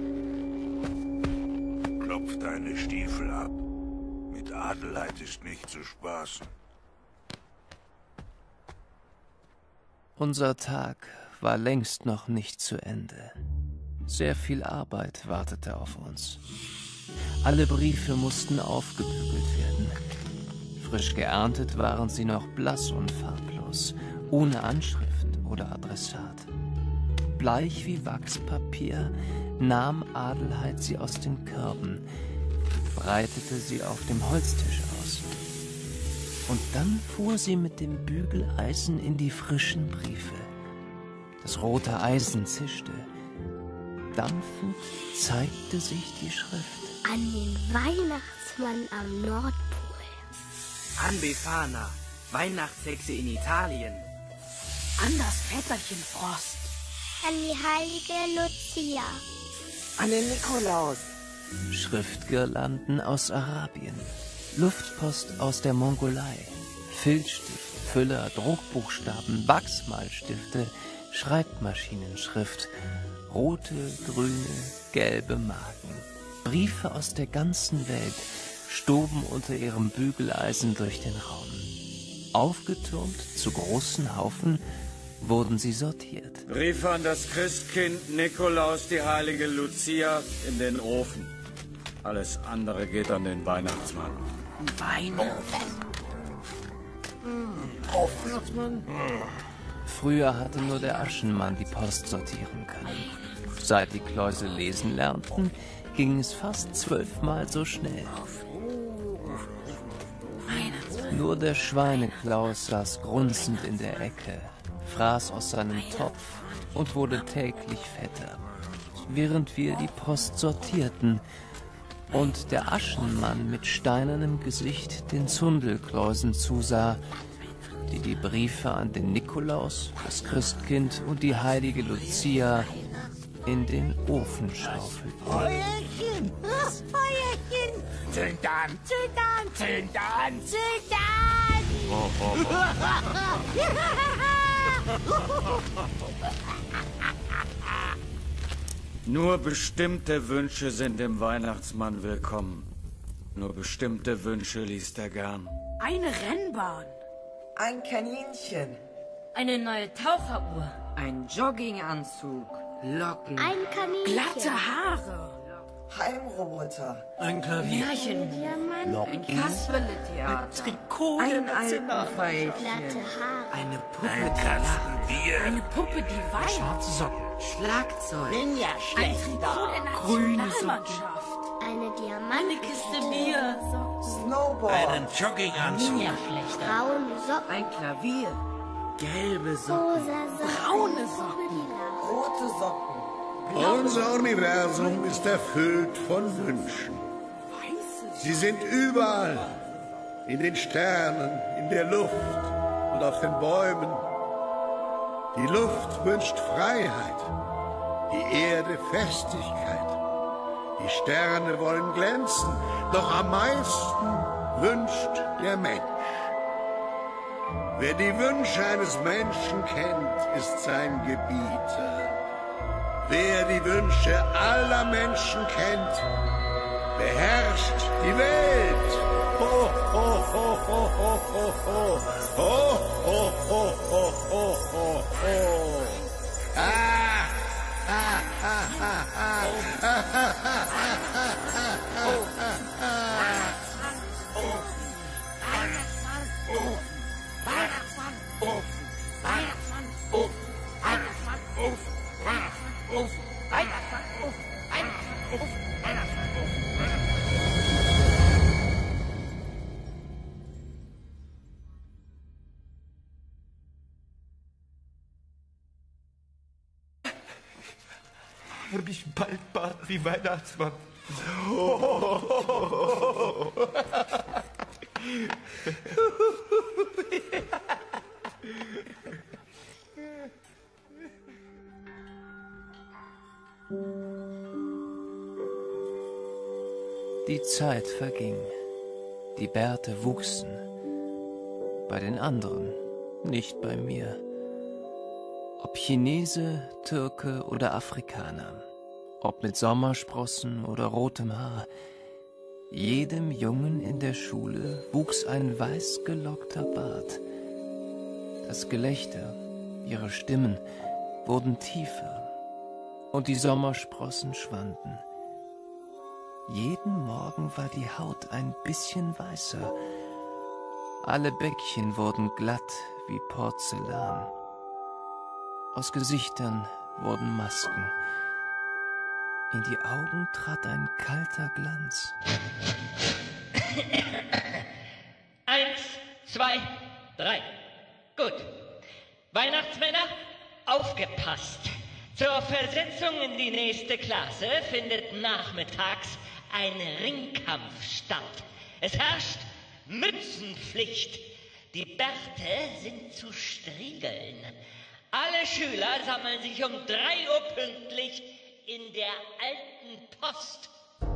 Klopf deine Stiefel ab. Mit Adelheid ist nicht zu spaßen. Unser Tag war längst noch nicht zu Ende. Sehr viel Arbeit wartete auf uns. Alle Briefe mussten aufgebügelt werden. Frisch geerntet waren sie noch blass und farblos, ohne Anschrift oder Adressat. Bleich wie Wachspapier nahm Adelheid sie aus den Körben, breitete sie auf dem Holztisch aus. Und dann fuhr sie mit dem Bügeleisen in die frischen Briefe. Das rote Eisen zischte. Dampfend zeigte sich die Schrift. An den Weihnachtsmann am Nordpol. An Befana, Weihnachtshexe in Italien. An das Väterchen Frost. An die heilige Lucia. An den Nikolaus. Schriftgirlanden aus Arabien. Luftpost aus der Mongolei. Filzstift, Füller, Druckbuchstaben, Wachsmalstifte, Schreibmaschinenschrift. Rote, grüne, gelbe Marken. Briefe aus der ganzen Welt stoben unter ihrem Bügeleisen durch den Raum. Aufgetürmt zu großen Haufen wurden sie sortiert. Briefe an das Christkind, Nikolaus, die heilige Lucia in den Ofen. Alles andere geht an den Weihnachtsmann. Weihnachten. Weihnachtsmann? Früher hatte nur der Aschenmann die Post sortieren können. Seit die Kläuse lesen lernten, ging es fast zwölfmal so schnell. Nur der Schweineklaus saß grunzend in der Ecke, fraß aus seinem Topf und wurde täglich fetter, während wir die Post sortierten und der Aschenmann mit steinernem Gesicht den Zundelkläusen zusah, die die Briefe an den Nikolaus, das Christkind und die heilige Lucia in den Ofen schaufelten. Feuerchen! Feuerchen! Zünd an! Zünd an! Zünd an! Zünd an! Oh, oh, Nur bestimmte Wünsche sind dem Weihnachtsmann willkommen. Nur bestimmte Wünsche liest er gern. Eine Rennbahn. Ein Kaninchen. Eine neue Taucheruhr. Ein Jogginganzug. Locken. Ein Kaninchen. Glatte Haare. Heimroboter. Ein Klavier. Diamant. Ein Kasperle-Theater. Ein Trikot Ein der Nationalmannschaft. Alpenweibchen. Glatte Haare. Eine Puppe, Ein die Kasten Bier. Eine Puppe, die weint. Schwarze Socken. Schlagzeug. Ninja Ein schlecht. Trikot der Grüne Nationalmannschaft. Eine Diamant. Kiste Bier. Snowboard. Einen Jogginganzug. Braune Socken. Ein Klavier. Gelbe Socken. Rosa Socken. Braune Socken. Rote Socken. Unser Universum ist erfüllt von Wünschen. Sie sind überall. In den Sternen, in der Luft und auf den Bäumen. Die Luft wünscht Freiheit. Die Erde Festigkeit. Die Sterne wollen glänzen. Doch am meisten wünscht der Mensch. Wer die Wünsche eines Menschen kennt, ist sein Gebieter. Wer die Wünsche aller Menschen kennt, beherrscht die Welt. Ho, ho, ho, ho, ho, ho, ho. Ho, ho, ho, ho, ho, ho, ho. Ah, ah, ah, ah, ah. Ah, ah, ah, ah, ah, ah. Werd ich bald Bart wie Weihnachtsmann. Die Zeit verging. Die Bärte wuchsen. Bei den anderen, nicht bei mir. Ob Chinese, Türke oder Afrikaner. Ob mit Sommersprossen oder rotem Haar. Jedem Jungen in der Schule wuchs ein weiß gelockter Bart. Das Gelächter, ihre Stimmen wurden tiefer und die Sommersprossen schwanden. Jeden Morgen war die Haut ein bisschen weißer. Alle Bäckchen wurden glatt wie Porzellan. Aus Gesichtern wurden Masken. In die Augen trat ein kalter Glanz. Eins, zwei, drei. Gut. Weihnachtsmänner, aufgepasst. Zur Versetzung in die nächste Klasse findet nachmittags ein Ringkampf statt. Es herrscht Mützenpflicht. Die Bärte sind zu striegeln. Alle Schüler sammeln sich um drei Uhr pünktlich in der alten Post.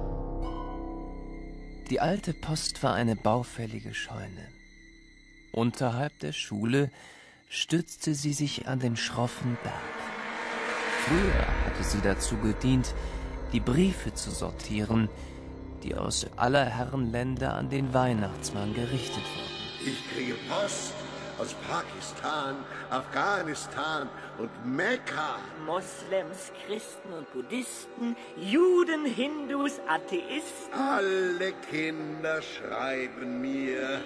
Die alte Post war eine baufällige Scheune. Unterhalb der Schule stützte sie sich an den schroffen Berg. Früher hatte sie dazu gedient, die Briefe zu sortieren, die aus aller Herren Länder an den Weihnachtsmann gerichtet wurden. Ich kriege Post aus Pakistan, Afghanistan und Mekka. Moslems, Christen und Buddhisten, Juden, Hindus, Atheisten. Alle Kinder schreiben mir.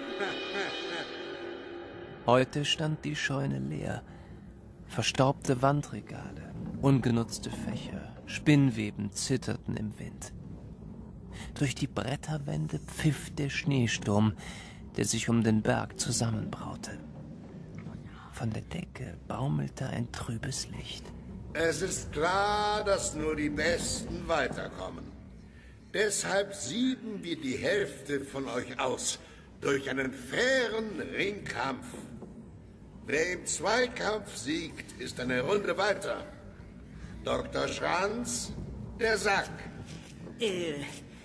Heute stand die Scheune leer. Verstaubte Wandregale, ungenutzte Fächer, Spinnweben zitterten im Wind. Durch die Bretterwände pfiff der Schneesturm, der sich um den Berg zusammenbraute. Von der Decke baumelte ein trübes Licht. Es ist klar, dass nur die Besten weiterkommen. Deshalb sieben wir die Hälfte von euch aus durch einen fairen Ringkampf. Wer im Zweikampf siegt, ist eine Runde weiter. Doktor Schranz, der Sack. Äh,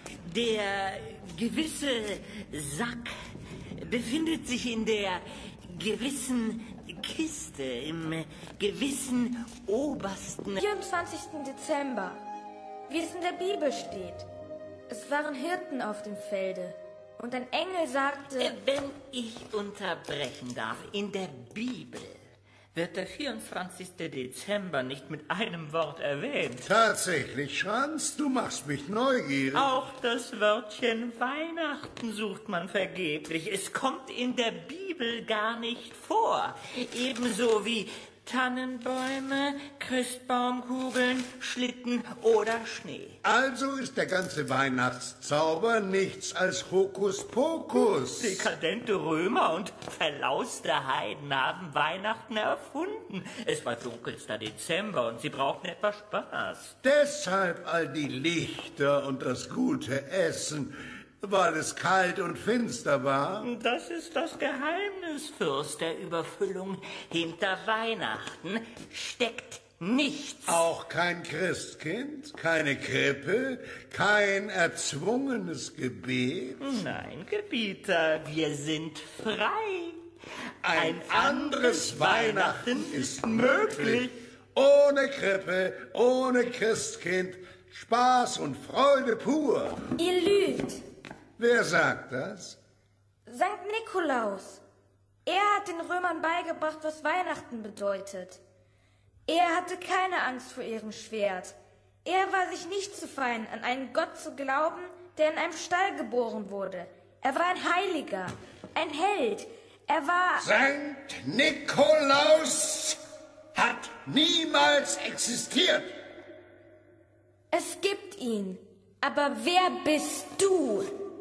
der gewisse Sack befindet sich in der gewissen Kiste, im gewissen obersten... vierundzwanzigsten Dezember, wie es in der Bibel steht. Es waren Hirten auf dem Felde. Und ein Engel sagte... Äh, wenn ich unterbrechen darf, in der Bibel wird der vierundzwanzigste Dezember nicht mit einem Wort erwähnt. Tatsächlich, Schranz, du machst mich neugierig. Auch das Wörtchen Weihnachten sucht man vergeblich. Es kommt in der Bibel gar nicht vor. Ebenso wie Tannenbäume, Christbaumkugeln, Schlitten oder Schnee. Also ist der ganze Weihnachtszauber nichts als Hokuspokus. Dekadente Römer und verlauste Heiden haben Weihnachten erfunden. Es war dunkelster Dezember und sie brauchten etwas Spaß. Deshalb all die Lichter und das gute Essen, weil es kalt und finster war. Das ist das Geheimnis, Fürst der Überfüllung. Hinter Weihnachten steckt nichts. Auch kein Christkind, keine Krippe, kein erzwungenes Gebet. Nein, Gebieter, wir sind frei. Ein, Ein anderes Weihnachten ist möglich. Ohne Krippe, ohne Christkind, Spaß und Freude pur. Ihr lügt. Wer sagt das? Sankt Nikolaus. Er hat den Römern beigebracht, was Weihnachten bedeutet. Er hatte keine Angst vor ihrem Schwert. Er war sich nicht zu fein, an einen Gott zu glauben, der in einem Stall geboren wurde. Er war ein Heiliger, ein Held. Er war... Sankt Nikolaus hat niemals existiert. Es gibt ihn. Aber wer bist du?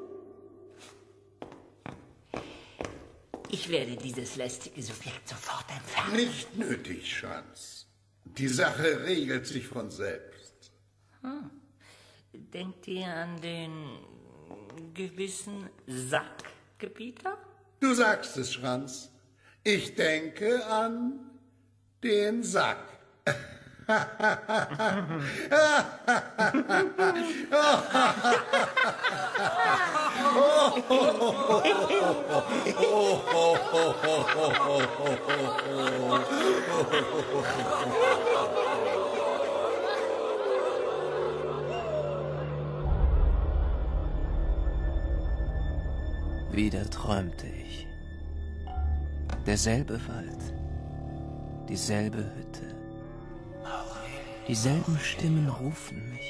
Ich werde dieses lästige Subjekt sofort entfernen. Nicht nötig, Schranz. Die Sache regelt sich von selbst. Hm. Denkt ihr an den gewissen Sack, Gebieter? Du sagst es, Schranz. Ich denke an den Sack. Wieder träumte ich. Derselbe Wald, dieselbe Hütte. Dieselben Stimmen rufen mich.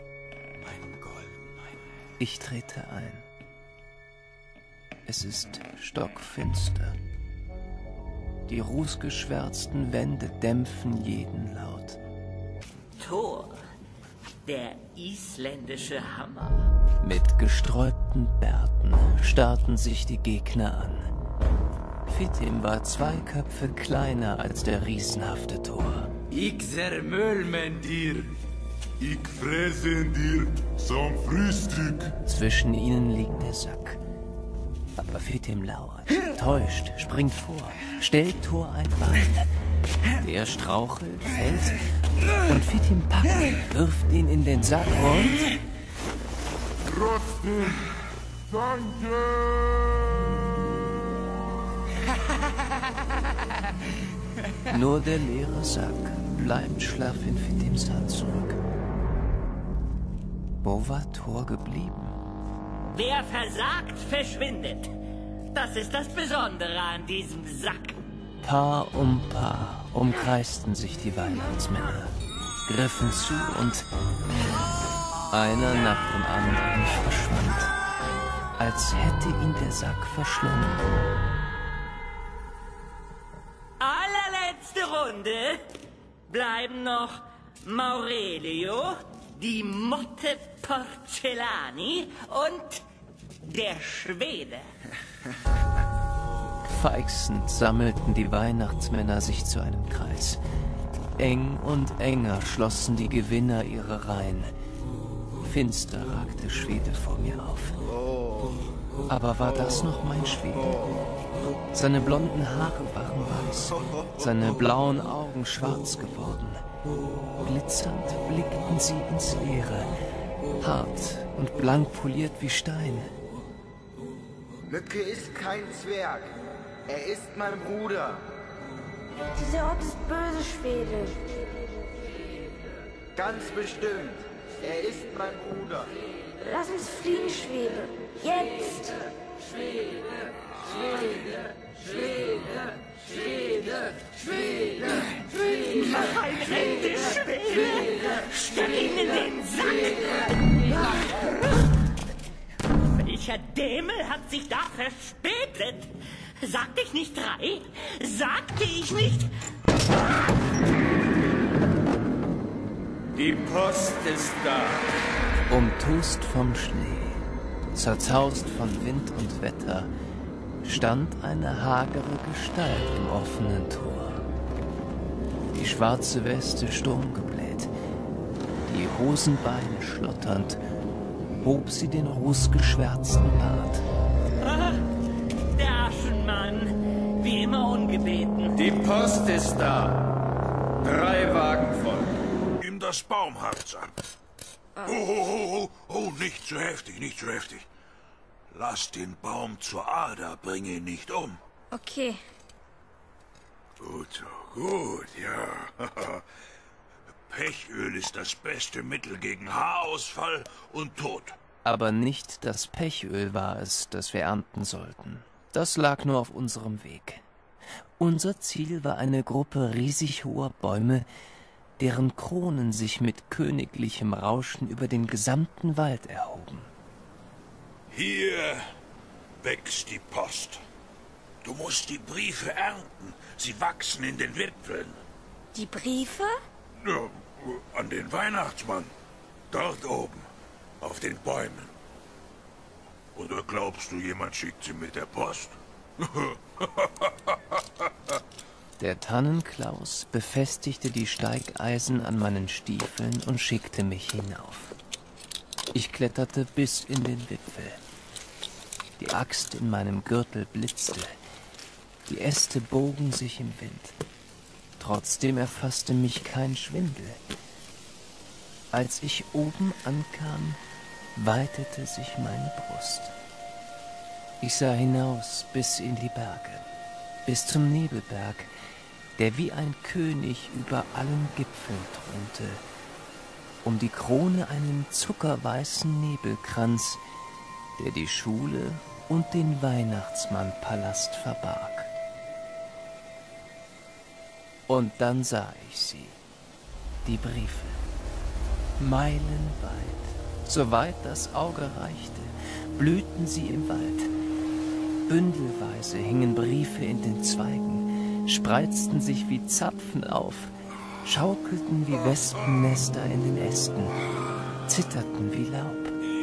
Ich trete ein. Es ist stockfinster. Die rußgeschwärzten Wände dämpfen jeden Laut. Thor, der isländische Hammer. Mit gesträubten Bärten starrten sich die Gegner an. Fittim war zwei Köpfe kleiner als der riesenhafte Thor. Ich zermürmen dir. Ich fresse dir zum Frühstück. Zwischen ihnen liegt der Sack. Aber Fittim lauert, täuscht, springt vor, stellt Thor ein Bein. Der strauchelt, fällt und Fittim packt, wirft ihn in den Sack und... Trotzdem, danke! Nur der leere Sack bleibt schlaff in Fittims Hand zurück. Wo war Thor geblieben? Wer versagt, verschwindet. Das ist das Besondere an diesem Sack. Paar um Paar umkreisten sich die Weihnachtsmänner, griffen zu und einer nach dem anderen verschwand, als hätte ihn der Sack verschlungen. Allerletzte Runde bleiben noch Maurelio, die Motte Porcellani und der Schwede. Feixend sammelten die Weihnachtsmänner sich zu einem Kreis. Eng und enger schlossen die Gewinner ihre Reihen. Finster ragte Schwede vor mir auf. Aber war das noch mein Schwede? Seine blonden Haare waren weiß, seine blauen Augen schwarz geworden. Glitzernd blickten sie ins Leere, hart und blank poliert wie Stein. Mücke ist kein Zwerg. Er ist mein Bruder. Dieser Ort ist böse, Schwede. Ganz bestimmt. Er ist mein Bruder. Lass uns fliehen, Schwede. Jetzt! Schwede, Schwede, Schwede, Schwede, Schwede, Schwede. Mach ein Ende, Schwede! Steck ihn in den Sack! Welcher Dämel hat sich da verspätet? Sagte ich nicht drei? Sagte ich nicht... Die Post ist da. Umtost vom Schnee, zerzaust von Wind und Wetter, stand eine hagere Gestalt im offenen Tor. Die schwarze Weste sturmgebläht, die Hosenbeine schlotternd, hob sie den rußgeschwärzten Bart. Ah, der Aschenmann, wie immer ungebeten. Die Post ist da. Drei Wagen voll. Ihm das Baumharz an. Oh, oh, oh, oh, oh, nicht zu heftig, nicht zu heftig. Lass den Baum zur Ader, bring ihn nicht um. Okay. Gut, gut, ja. Pechöl ist das beste Mittel gegen Haarausfall und Tod. Aber nicht das Pechöl war es, das wir ernten sollten. Das lag nur auf unserem Weg. Unser Ziel war eine Gruppe riesig hoher Bäume, deren Kronen sich mit königlichem Rauschen über den gesamten Wald erhoben. Hier wächst die Post. Du musst die Briefe ernten. Sie wachsen in den Wipfeln. Die Briefe? Ja, an den Weihnachtsmann. Dort oben. Auf den Bäumen. Oder glaubst du, jemand schickt sie mit der Post? Der Tannenklaus befestigte die Steigeisen an meinen Stiefeln und schickte mich hinauf. Ich kletterte bis in den Wipfel. Die Axt in meinem Gürtel blitzte. Die Äste bogen sich im Wind. Trotzdem erfasste mich kein Schwindel. Als ich oben ankam, weitete sich meine Brust. Ich sah hinaus bis in die Berge, bis zum Nebelberg, der wie ein König über allen Gipfeln thronte, um die Krone einen zuckerweißen Nebelkranz, der die Schule und den Weihnachtsmannpalast verbarg. Und dann sah ich sie, die Briefe, meilenweit, soweit das Auge reichte, blühten sie im Wald. Bündelweise hingen Briefe in den Zweigen, spreizten sich wie Zapfen auf, schaukelten wie Wespennester in den Ästen, zitterten wie Laub.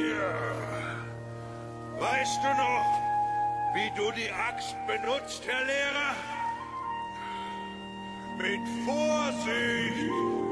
Weißt du noch, wie du die Axt benutzt, Herr Lehrer? Mit Vorsicht!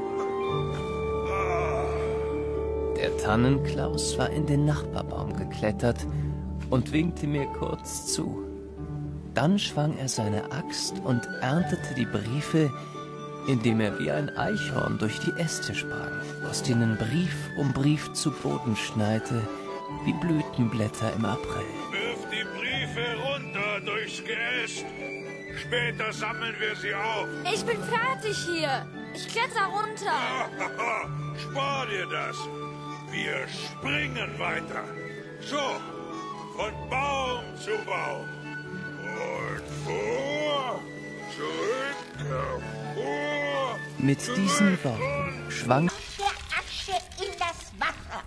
Ah. Der Tannenklaus war in den Nachbarbaum geklettert und winkte mir kurz zu. Dann schwang er seine Axt und erntete die Briefe, indem er wie ein Eichhorn durch die Äste sprang, aus denen Brief um Brief zu Boden schneite, wie Blütenblätter im April. Wirf die Briefe runter durchs Geäst. Später sammeln wir sie auf. Ich bin fertig hier. Ich kletter runter. Spar dir das. Wir springen weiter. So, von Baum zu Baum. Und vor, zurück, hervor. Mit diesen Worten schwang Der Asche in das Wasser.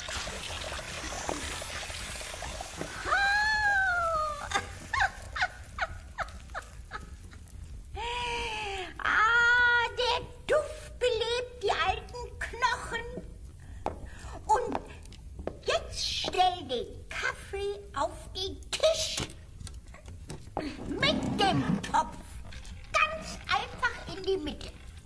Ah, der Duft belebt die alten Knochen. Und jetzt stell den Kaffee auf den Tisch. Mit dem Topf. Ganz einfach in die Mitte.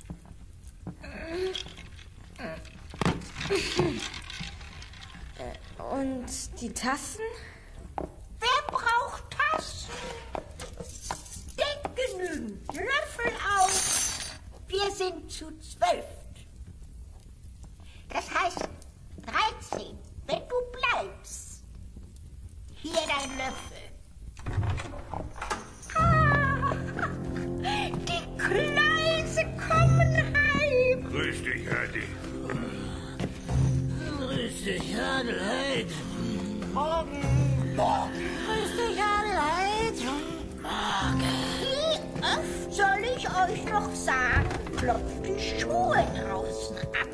Und die Tassen? Wer braucht Tassen? Denk genügend. Löffel auf. Wir sind zu zwölf. Das heißt dreizehn, wenn du bleibst. Hier dein Löffel. Ah, die Kleise kommen heim. Grüß dich, Heidi. Grüß dich, Adelheid. Morgen. Morgen. Grüß dich, Adelheid. Wie oft soll ich euch noch sagen, klopft die Schuhe draußen ab.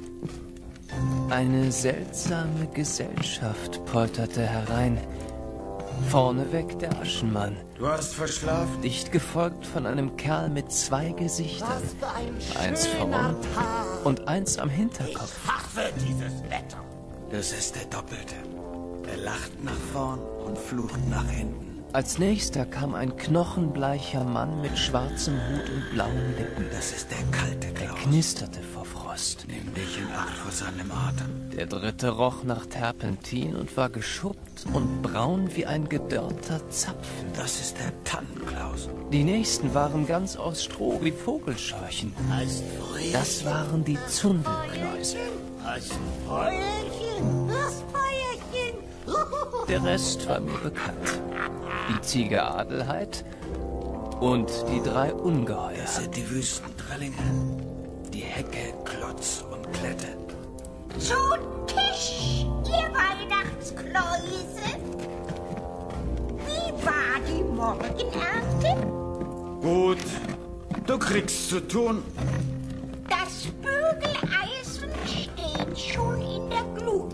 Eine seltsame Gesellschaft polterte herein. Vorneweg der Aschenmann. Du hast verschlafen. Dicht gefolgt von einem Kerl mit zwei Gesichtern. Was für ein Eins schöner vorn Tag. und eins am Hinterkopf. Ich hasse dieses Wetter. Das ist der Doppelte. Er lacht nach vorn und flucht nach hinten. Als nächster kam ein knochenbleicher Mann mit schwarzem Hut und blauen Lippen. Das ist der kalte Er Klaus. knisterte vor Frost. Nimm dich in Acht vor seinem Atem. Der dritte roch nach Terpentin und war geschuppt und braun wie ein gedörrter Zapfen. Das ist der Tannenklaus. Die nächsten waren ganz aus Stroh wie Vogelscheuchen. Hast Feuerchen? Das waren die Zundelkläuse. Hast Feuerchen? Hast Feuerchen? Der Rest war mir bekannt. Die Ziege Adelheid und die drei Ungeheuer. Das sind die Wüstendrillinge. Die Hecke, Klotz und Klette. Zu Tisch, ihr Weihnachtskläuse. Wie war die Morgenernte? Gut, du kriegst zu tun. Das Bügeleisen steht schon in der Glut.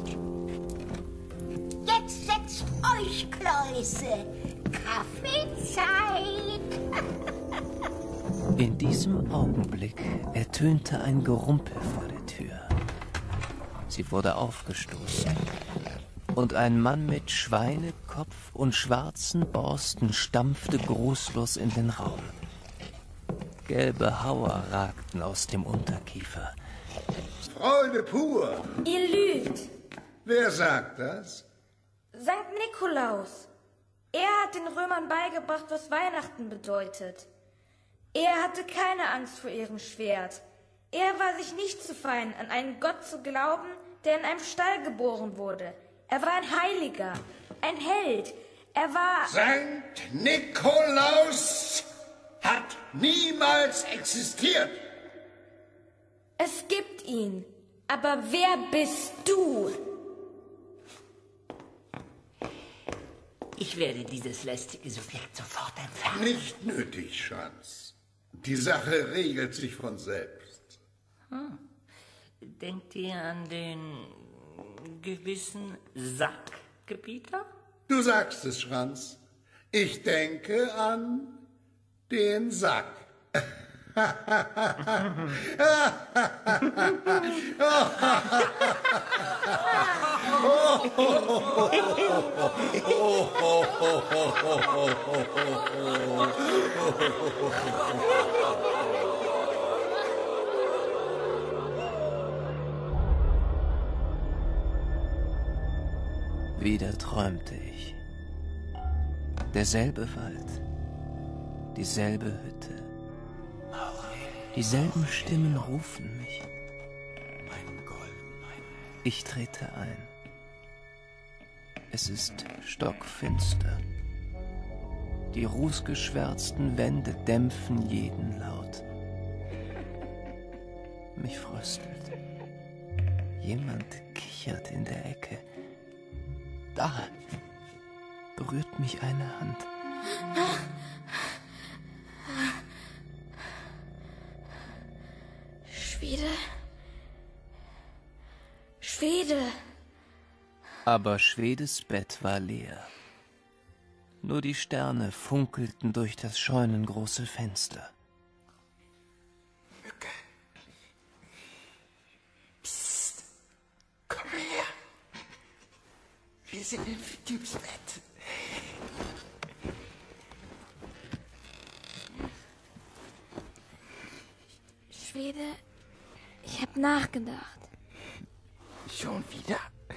Jetzt setzt euch, Kläuse. Kaffeezeit. In diesem Augenblick ertönte ein Gerumpel vor der Tür. Sie wurde aufgestoßen, und ein Mann mit Schweinekopf und schwarzen Borsten stampfte großlos in den Raum. Gelbe Hauer ragten aus dem Unterkiefer. Freude pur. Ihr lügt. Wer sagt das? Sankt Nikolaus. Er hat den Römern beigebracht, was Weihnachten bedeutet. Er hatte keine Angst vor ihrem Schwert. Er war sich nicht zu fein, an einen Gott zu glauben, der in einem Stall geboren wurde. Er war ein Heiliger, ein Held. Er war... Sankt Nikolaus hat niemals existiert. Es gibt ihn. Aber wer bist du? Ich werde dieses lästige Subjekt sofort entfernen. Nicht nötig, Schranz. Die Sache regelt sich von selbst. Hm. Denkt ihr an den gewissen Sackgebieter? Du sagst es, Schranz. Ich denke an den Sack. Wieder träumte ich. Derselbe Wald, dieselbe Hütte. Dieselben Stimmen rufen mich. Ich trete ein. Es ist stockfinster. Die rußgeschwärzten Wände dämpfen jeden Laut. Mich fröstelt. Jemand kichert in der Ecke. Da berührt mich eine Hand. Schwede. Schwede. Aber Schwedes Bett war leer. Nur die Sterne funkelten durch das scheunengroße Fenster. Mücke. Psst. Komm her. Wir sind in Philipps Bett. Schwede, ich hab nachgedacht. Schon wieder?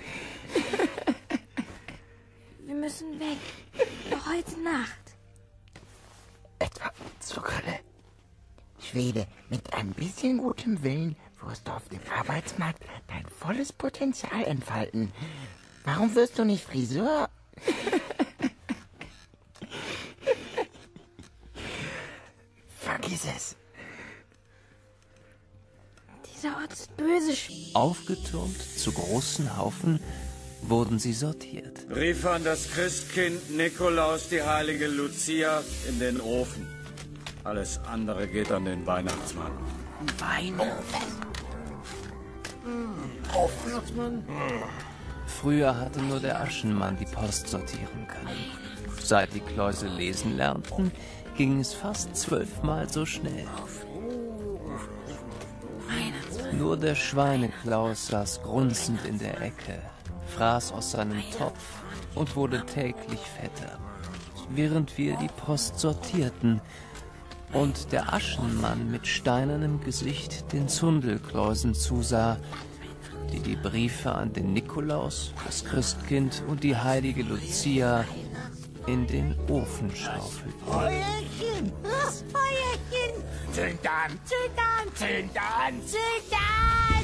Wir müssen weg. Noch heute Nacht. Etwa zur Grille. Schwede, mit ein bisschen gutem Willen wirst du auf dem Arbeitsmarkt dein volles Potenzial entfalten. Warum wirst du nicht Friseur? Vergiss es. Dieser Ort ist böse. Aufgetürmt zu großen Haufen wurden sie sortiert. Briefe an das Christkind, Nikolaus, die heilige Lucia in den Ofen. Alles andere geht an den Weihnachtsmann. Weihnachten? Weihnachtsmann? Früher hatte nur der Aschenmann die Post sortieren können. Seit die Kläuse lesen lernten, ging es fast zwölfmal so schnell. Nur der Schweineklaus saß grunzend in der Ecke, fraß aus seinem Topf und wurde täglich fetter, während wir die Post sortierten und der Aschenmann mit steinernem Gesicht den Zundelkläusen zusah, die die Briefe an den Nikolaus, das Christkind und die heilige Lucia in den Ofen schaufelten. Feuerchen! Feuerchen! Zünd an! Zünd an! Zünd an! Zünd an!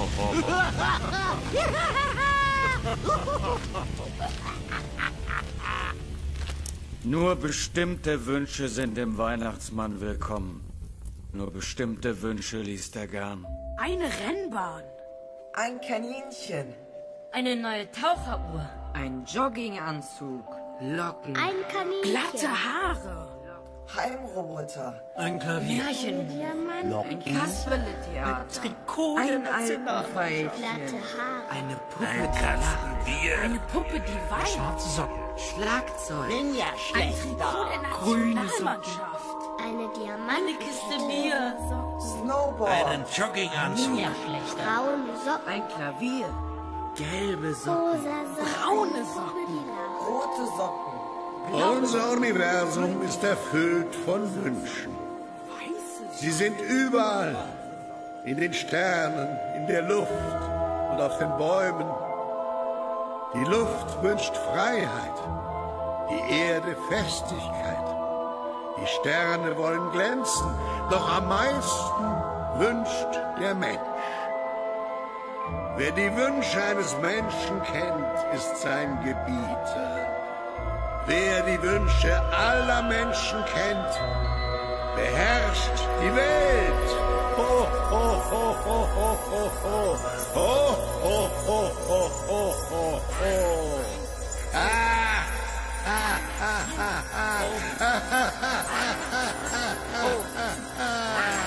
Nur bestimmte Wünsche sind dem Weihnachtsmann willkommen. Nur bestimmte Wünsche liest er gern. Eine Rennbahn. Ein Kaninchen. Eine neue Taucheruhr. Ein Jogginganzug. Locken. Ein Kaninchen. Glatte Haare. Heimroboter. Ein Klavier. Märchen. Diamant. Ein Kasperletheater. Trikot Ein Alpenveilchen. Glatte Haare. Eine Puppe, Ein die Kasten lacht. Bier. Eine Puppe, die weint. Schwarze Socken. Schlagzeug. Ein Ninja-Schlechter. Trikot der Nationalmannschaft. Eine Diamant. Eine Kiste Bier. Snowboard. Einen Jogginganzug. Braune Socken. Ein Klavier. Gelbe Socken. Rosa Socken. Braune Socken. Rote Socken. Unser Universum ist erfüllt von Wünschen. Sie sind überall. In den Sternen, in der Luft und auf den Bäumen. Die Luft wünscht Freiheit. Die Erde Festigkeit. Die Sterne wollen glänzen, doch am meisten wünscht der Mensch. Wer die Wünsche eines Menschen kennt, ist sein Gebieter. Wer die Wünsche aller Menschen kennt, beherrscht die Welt. Ho, ho, ho, ho, ho, ho, ho. Ho, ho, ho, ho, ho, ho, ho. Ah, ah, ah, ah, ah. Ah, ah, ah, ah, ah, ah.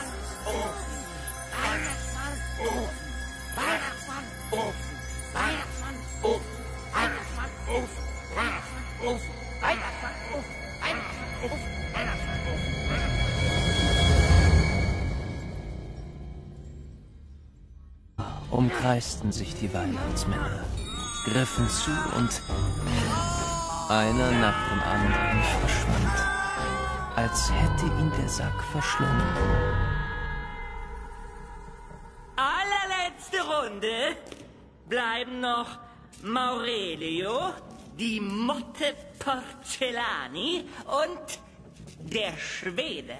Umkreisten sich die Weihnachtsmänner, griffen zu und einer nach dem anderen verschwand, als hätte ihn der Sack verschlungen. Allerletzte Runde bleiben noch Maurelio, die Motte Porcellani und der Schwede.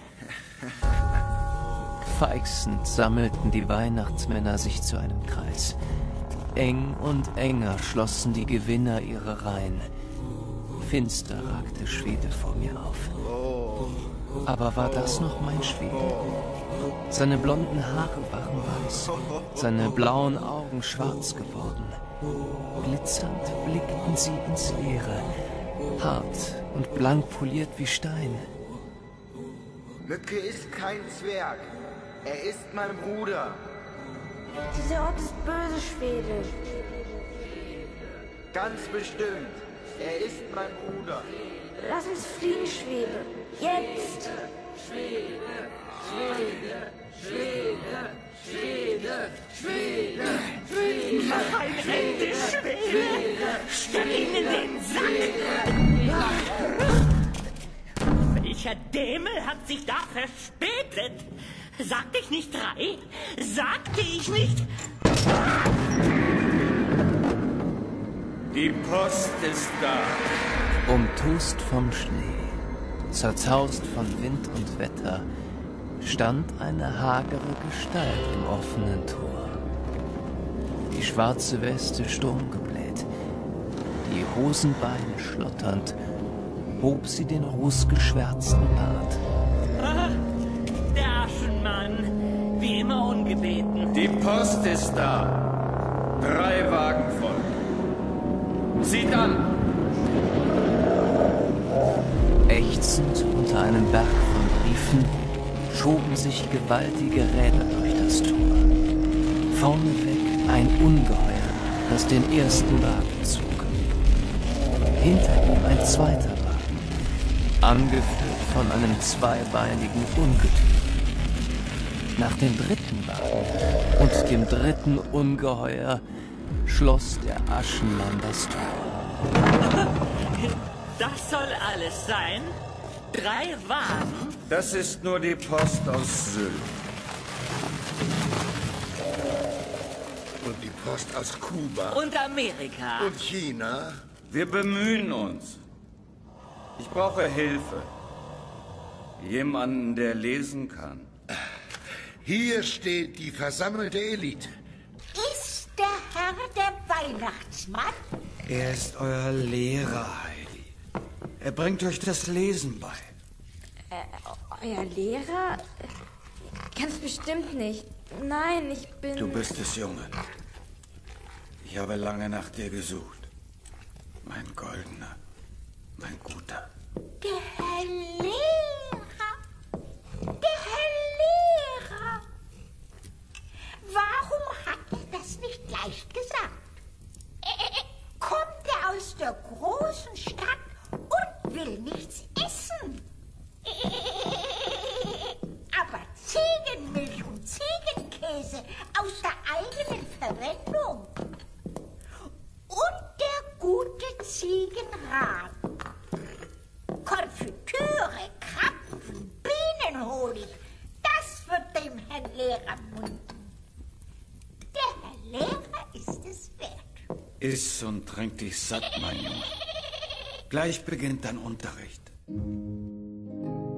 Feixend sammelten die Weihnachtsmänner sich zu einem Kreis. Eng und enger schlossen die Gewinner ihre Reihen. Finster ragte Schwede vor mir auf. Aber war das noch mein Schwede? Seine blonden Haare waren weiß, seine blauen Augen schwarz geworden. Glitzernd blickten sie ins Leere, hart und blank poliert wie Stein. Mücke ist kein Zwerg. Er ist mein Bruder. Dieser Ort ist böse, Schwede. Ganz bestimmt. Er ist mein Bruder. Lass uns fliehen, Schwede. Jetzt! Schwede, Schwede, Schwede, Schwede, Schwede, Schwede. Mach ein Ende, Schwede! Steck ihn in den Sack! Welcher Dämel hat sich da verspätet? Sagte ich nicht drei? Sagte ich nicht... Die Post ist da. Umtost vom Schnee, zerzaust von Wind und Wetter, stand eine hagere Gestalt im offenen Tor. Die schwarze Weste sturmgebläht, die Hosenbeine schlotternd, hob sie den rußgeschwärzten Bart. Ah, der Aschenmann, wie immer ungebeten. Die Post ist da. Drei Wagen voll. Zieht an! Ächzend unter einem Berg von Briefen schoben sich gewaltige Räder durch das Tor. Vorneweg ein Ungeheuer, das den ersten Wagen zog. Hinter ihm ein zweiter Wagen, angeführt von einem zweibeinigen Ungetüm. Nach dem dritten Wagen und dem dritten Ungeheuer schloss der Aschenmann das Tor. Das soll alles sein? Drei Wagen? Das ist nur die Post aus Sylt. Und die Post aus Kuba. Und Amerika. Und China. Wir bemühen uns. Ich brauche Hilfe. Jemanden, der lesen kann. Hier steht die versammelte Elite. Ist der Herr der Weihnachtsmann? Er ist euer Lehrer, Heidi. Er bringt euch das Lesen bei. Äh, euer Lehrer? Ganz bestimmt nicht. Nein, ich bin... Du bist es, Junge. Ich habe lange nach dir gesucht. Mein Goldener, mein Guter. Der Herr Lehrer. Der Herr Lehrer. Warum hat er das nicht gleich gesagt? Äh, kommt er aus der großen Stadt und will nichts essen? Äh, aber Ziegenmilch und Ziegenkäse aus der eigenen Verwendung. Und der gute Ziegenrahm. Konfitüre, Krapfen, Bienenhonig, das wird dem Herrn Lehrer munden. Der Herr Lehrer ist es wert. Iss und trink dich satt, mein Junge. Gleich beginnt dein Unterricht.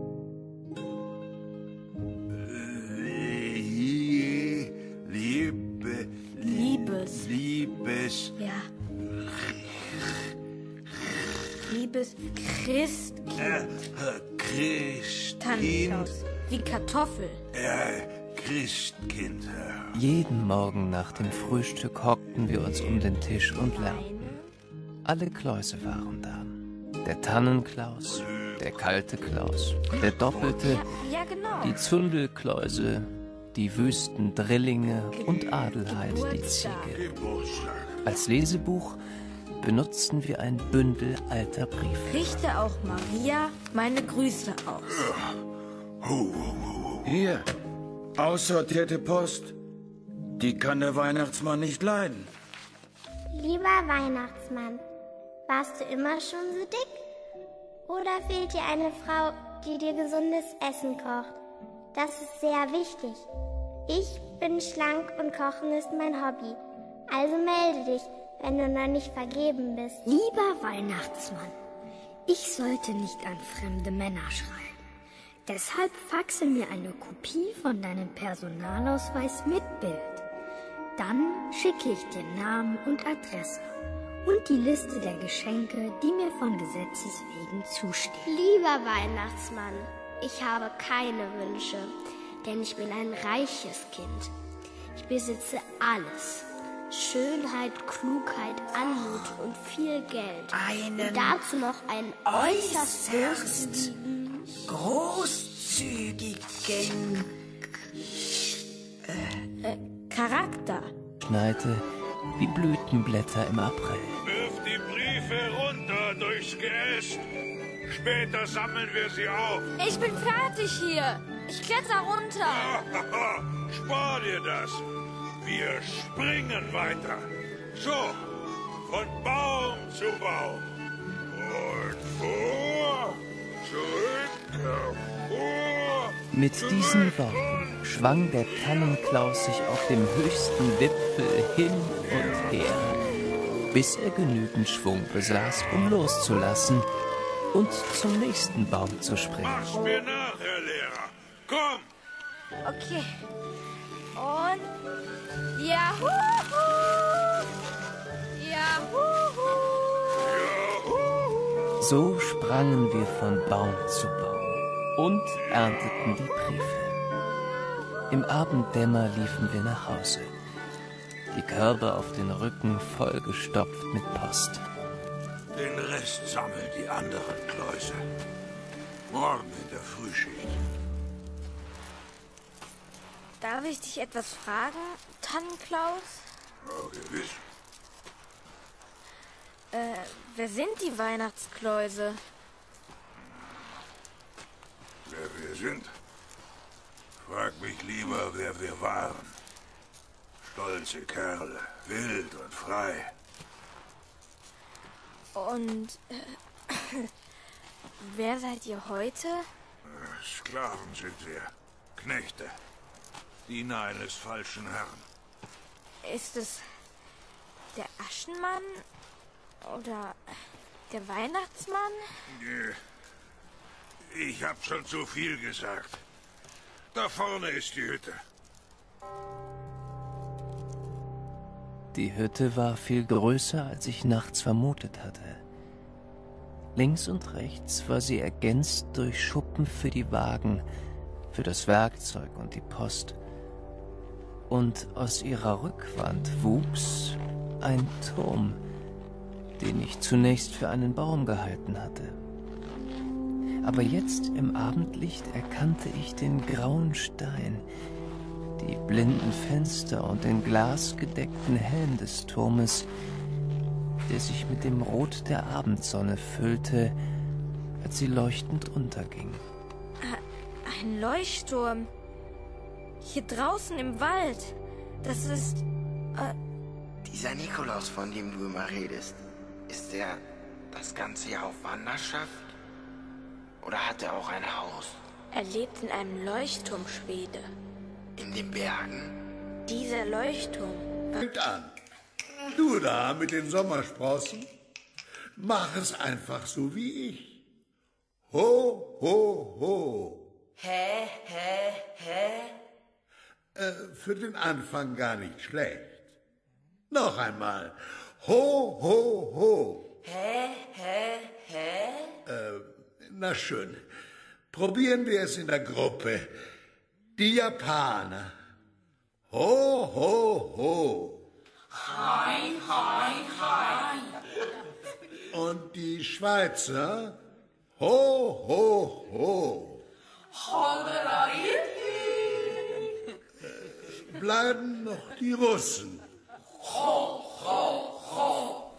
bist Christkind. Äh, äh, Christkind. Tannenklaus, wie Kartoffel. Ja, Christkind. Ja. Jeden Morgen nach dem Frühstück hockten wir uns um den Tisch und lernten. Alle Kläuse waren da. Der Tannenklaus, der kalte Klaus, der doppelte, Ja, ja, genau. die Zundelkläuse, die wüsten Drillinge und Adelheid, die Ziege. Als Lesebuch benutzten wir ein Bündel alter Briefe. Richte auch Maria meine Grüße aus. Hier, aussortierte Post. Die kann der Weihnachtsmann nicht leiden. Lieber Weihnachtsmann, warst du immer schon so dick? Oder fehlt dir eine Frau, die dir gesundes Essen kocht? Das ist sehr wichtig. Ich bin schlank und Kochen ist mein Hobby. Also melde dich, wenn du noch nicht vergeben bist. Lieber Weihnachtsmann, ich sollte nicht an fremde Männer schreiben. Deshalb faxe mir eine Kopie von deinem Personalausweis mit Bild. Dann schicke ich dir Namen und Adresse und die Liste der Geschenke, die mir von Gesetzes wegen zustehen. Lieber Weihnachtsmann, ich habe keine Wünsche, denn ich bin ein reiches Kind. Ich besitze alles. Schönheit, Klugheit, Anmut und viel Geld. Einen und dazu noch einen äußerst äußerst großzügigen äh, Charakter. Schneite wie Blütenblätter im April. Wirf die Briefe runter durchs Geäst. Später sammeln wir sie auf. Ich bin fertig hier. Ich kletter runter. Spar dir das. Wir springen weiter. So, von Baum zu Baum. Und vor, zurück, hervor. Mit diesen Worten schwang der Tannenklaus sich auf dem höchsten Wipfel hin und her, bis er genügend Schwung besaß, um loszulassen und zum nächsten Baum zu springen. Mach's mir nach, Herr Lehrer. Komm! Okay. Und Juhu! Juhu! So sprangen wir von Baum zu Baum und ernteten die Briefe. Im Abenddämmer liefen wir nach Hause. Die Körbe auf den Rücken vollgestopft mit Post. Den Rest sammeln die anderen Kläuse. Morgen in der Frühschicht. Darf ich dich etwas fragen, Tannenklaus? Ja, gewiss. Äh, wer sind die Weihnachtskläuse? Wer wir sind? Frag mich lieber, wer wir waren. Stolze Kerle, wild und frei. Und äh, wer seid ihr heute? Sklaven sind wir. Knechte. Diener eines falschen Herrn. Ist es der Aschenmann oder der Weihnachtsmann? Ich hab schon zu viel gesagt. Da vorne ist die Hütte. Die Hütte war viel größer, als ich nachts vermutet hatte. Links und rechts war sie ergänzt durch Schuppen für die Wagen, für das Werkzeug und die Post. Und aus ihrer Rückwand wuchs ein Turm, den ich zunächst für einen Baum gehalten hatte. Aber jetzt im Abendlicht erkannte ich den grauen Stein, die blinden Fenster und den glasgedeckten Helm des Turmes, der sich mit dem Rot der Abendsonne füllte, als sie leuchtend unterging. Ein Leuchtturm. Hier draußen im Wald. Das ist... Äh Dieser Nikolaus, von dem du immer redest, ist er das ganze Jahr auf Wanderschaft? Oder hat er auch ein Haus? Er lebt in einem Leuchtturm, Schwede. In den Bergen? Dieser Leuchtturm... Fängt an. Du da mit den Sommersprossen, mach es einfach so wie ich. Ho, ho, ho. Hä, hä, hä? Äh, für den Anfang gar nicht schlecht. Noch einmal. Ho, ho, ho. Hä, hä, hä? Na schön. Probieren wir es in der Gruppe. Die Japaner. Ho, ho, ho. Hi, hi, hi. Und die Schweizer. Ho, ho, ho. Hollerei. Bleiben noch die Russen. Ho, ho, ho.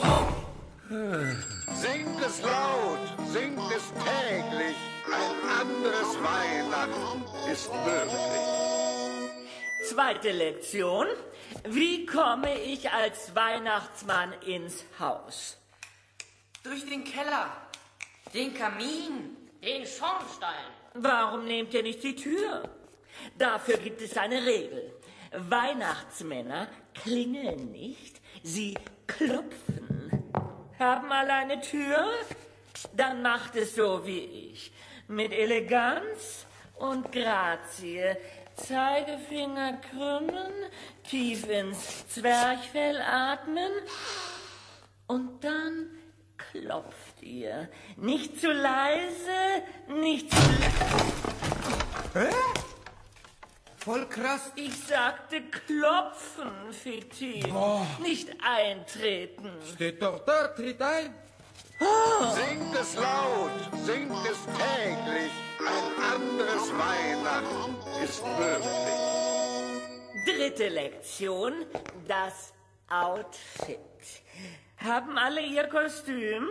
Singt es laut, singt es täglich. Ein anderes Weihnachten ist möglich. Zweite Lektion. Wie komme ich als Weihnachtsmann ins Haus? Durch den Keller, den Kamin, den Schornstein. Warum nehmt ihr nicht die Tür? Dafür gibt es eine Regel. Weihnachtsmänner klingeln nicht, sie klopfen. Haben alle eine Tür? Dann macht es so wie ich. Mit Eleganz und Grazie. Zeigefinger krümmen, tief ins Zwerchfell atmen und dann klopft ihr. Nicht zu leise, nicht zu... Hä? Voll krass. Ich sagte klopfen, Fitti. Boah. Nicht eintreten. Steht doch da, tritt ein. Oh. Singt es laut, singt es täglich. Ein anderes Weihnachten ist möglich. Dritte Lektion, das Outfit. Haben alle ihr Kostüm?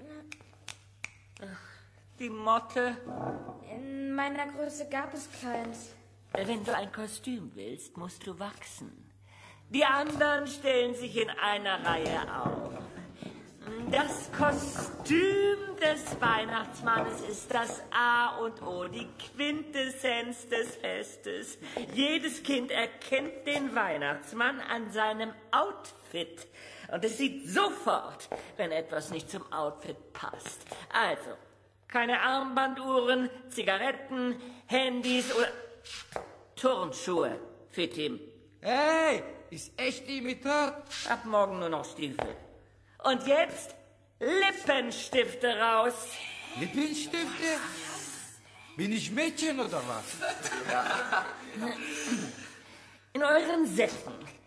Die Motte? In meiner Größe gab es keins. Wenn du ein Kostüm willst, musst du wachsen. Die anderen stellen sich in einer Reihe auf. Das Kostüm des Weihnachtsmannes ist das A und O, die Quintessenz des Festes. Jedes Kind erkennt den Weihnachtsmann an seinem Outfit. Und es sieht sofort, wenn etwas nicht zum Outfit passt. Also, keine Armbanduhren, Zigaretten, Handys oder Turnschuhe für Tim. Hey, ist echt Imitat. Ab morgen nur noch Stiefel. Und jetzt Lippenstifte raus. Lippenstifte? Bin ich Mädchen oder was? In euren Säcken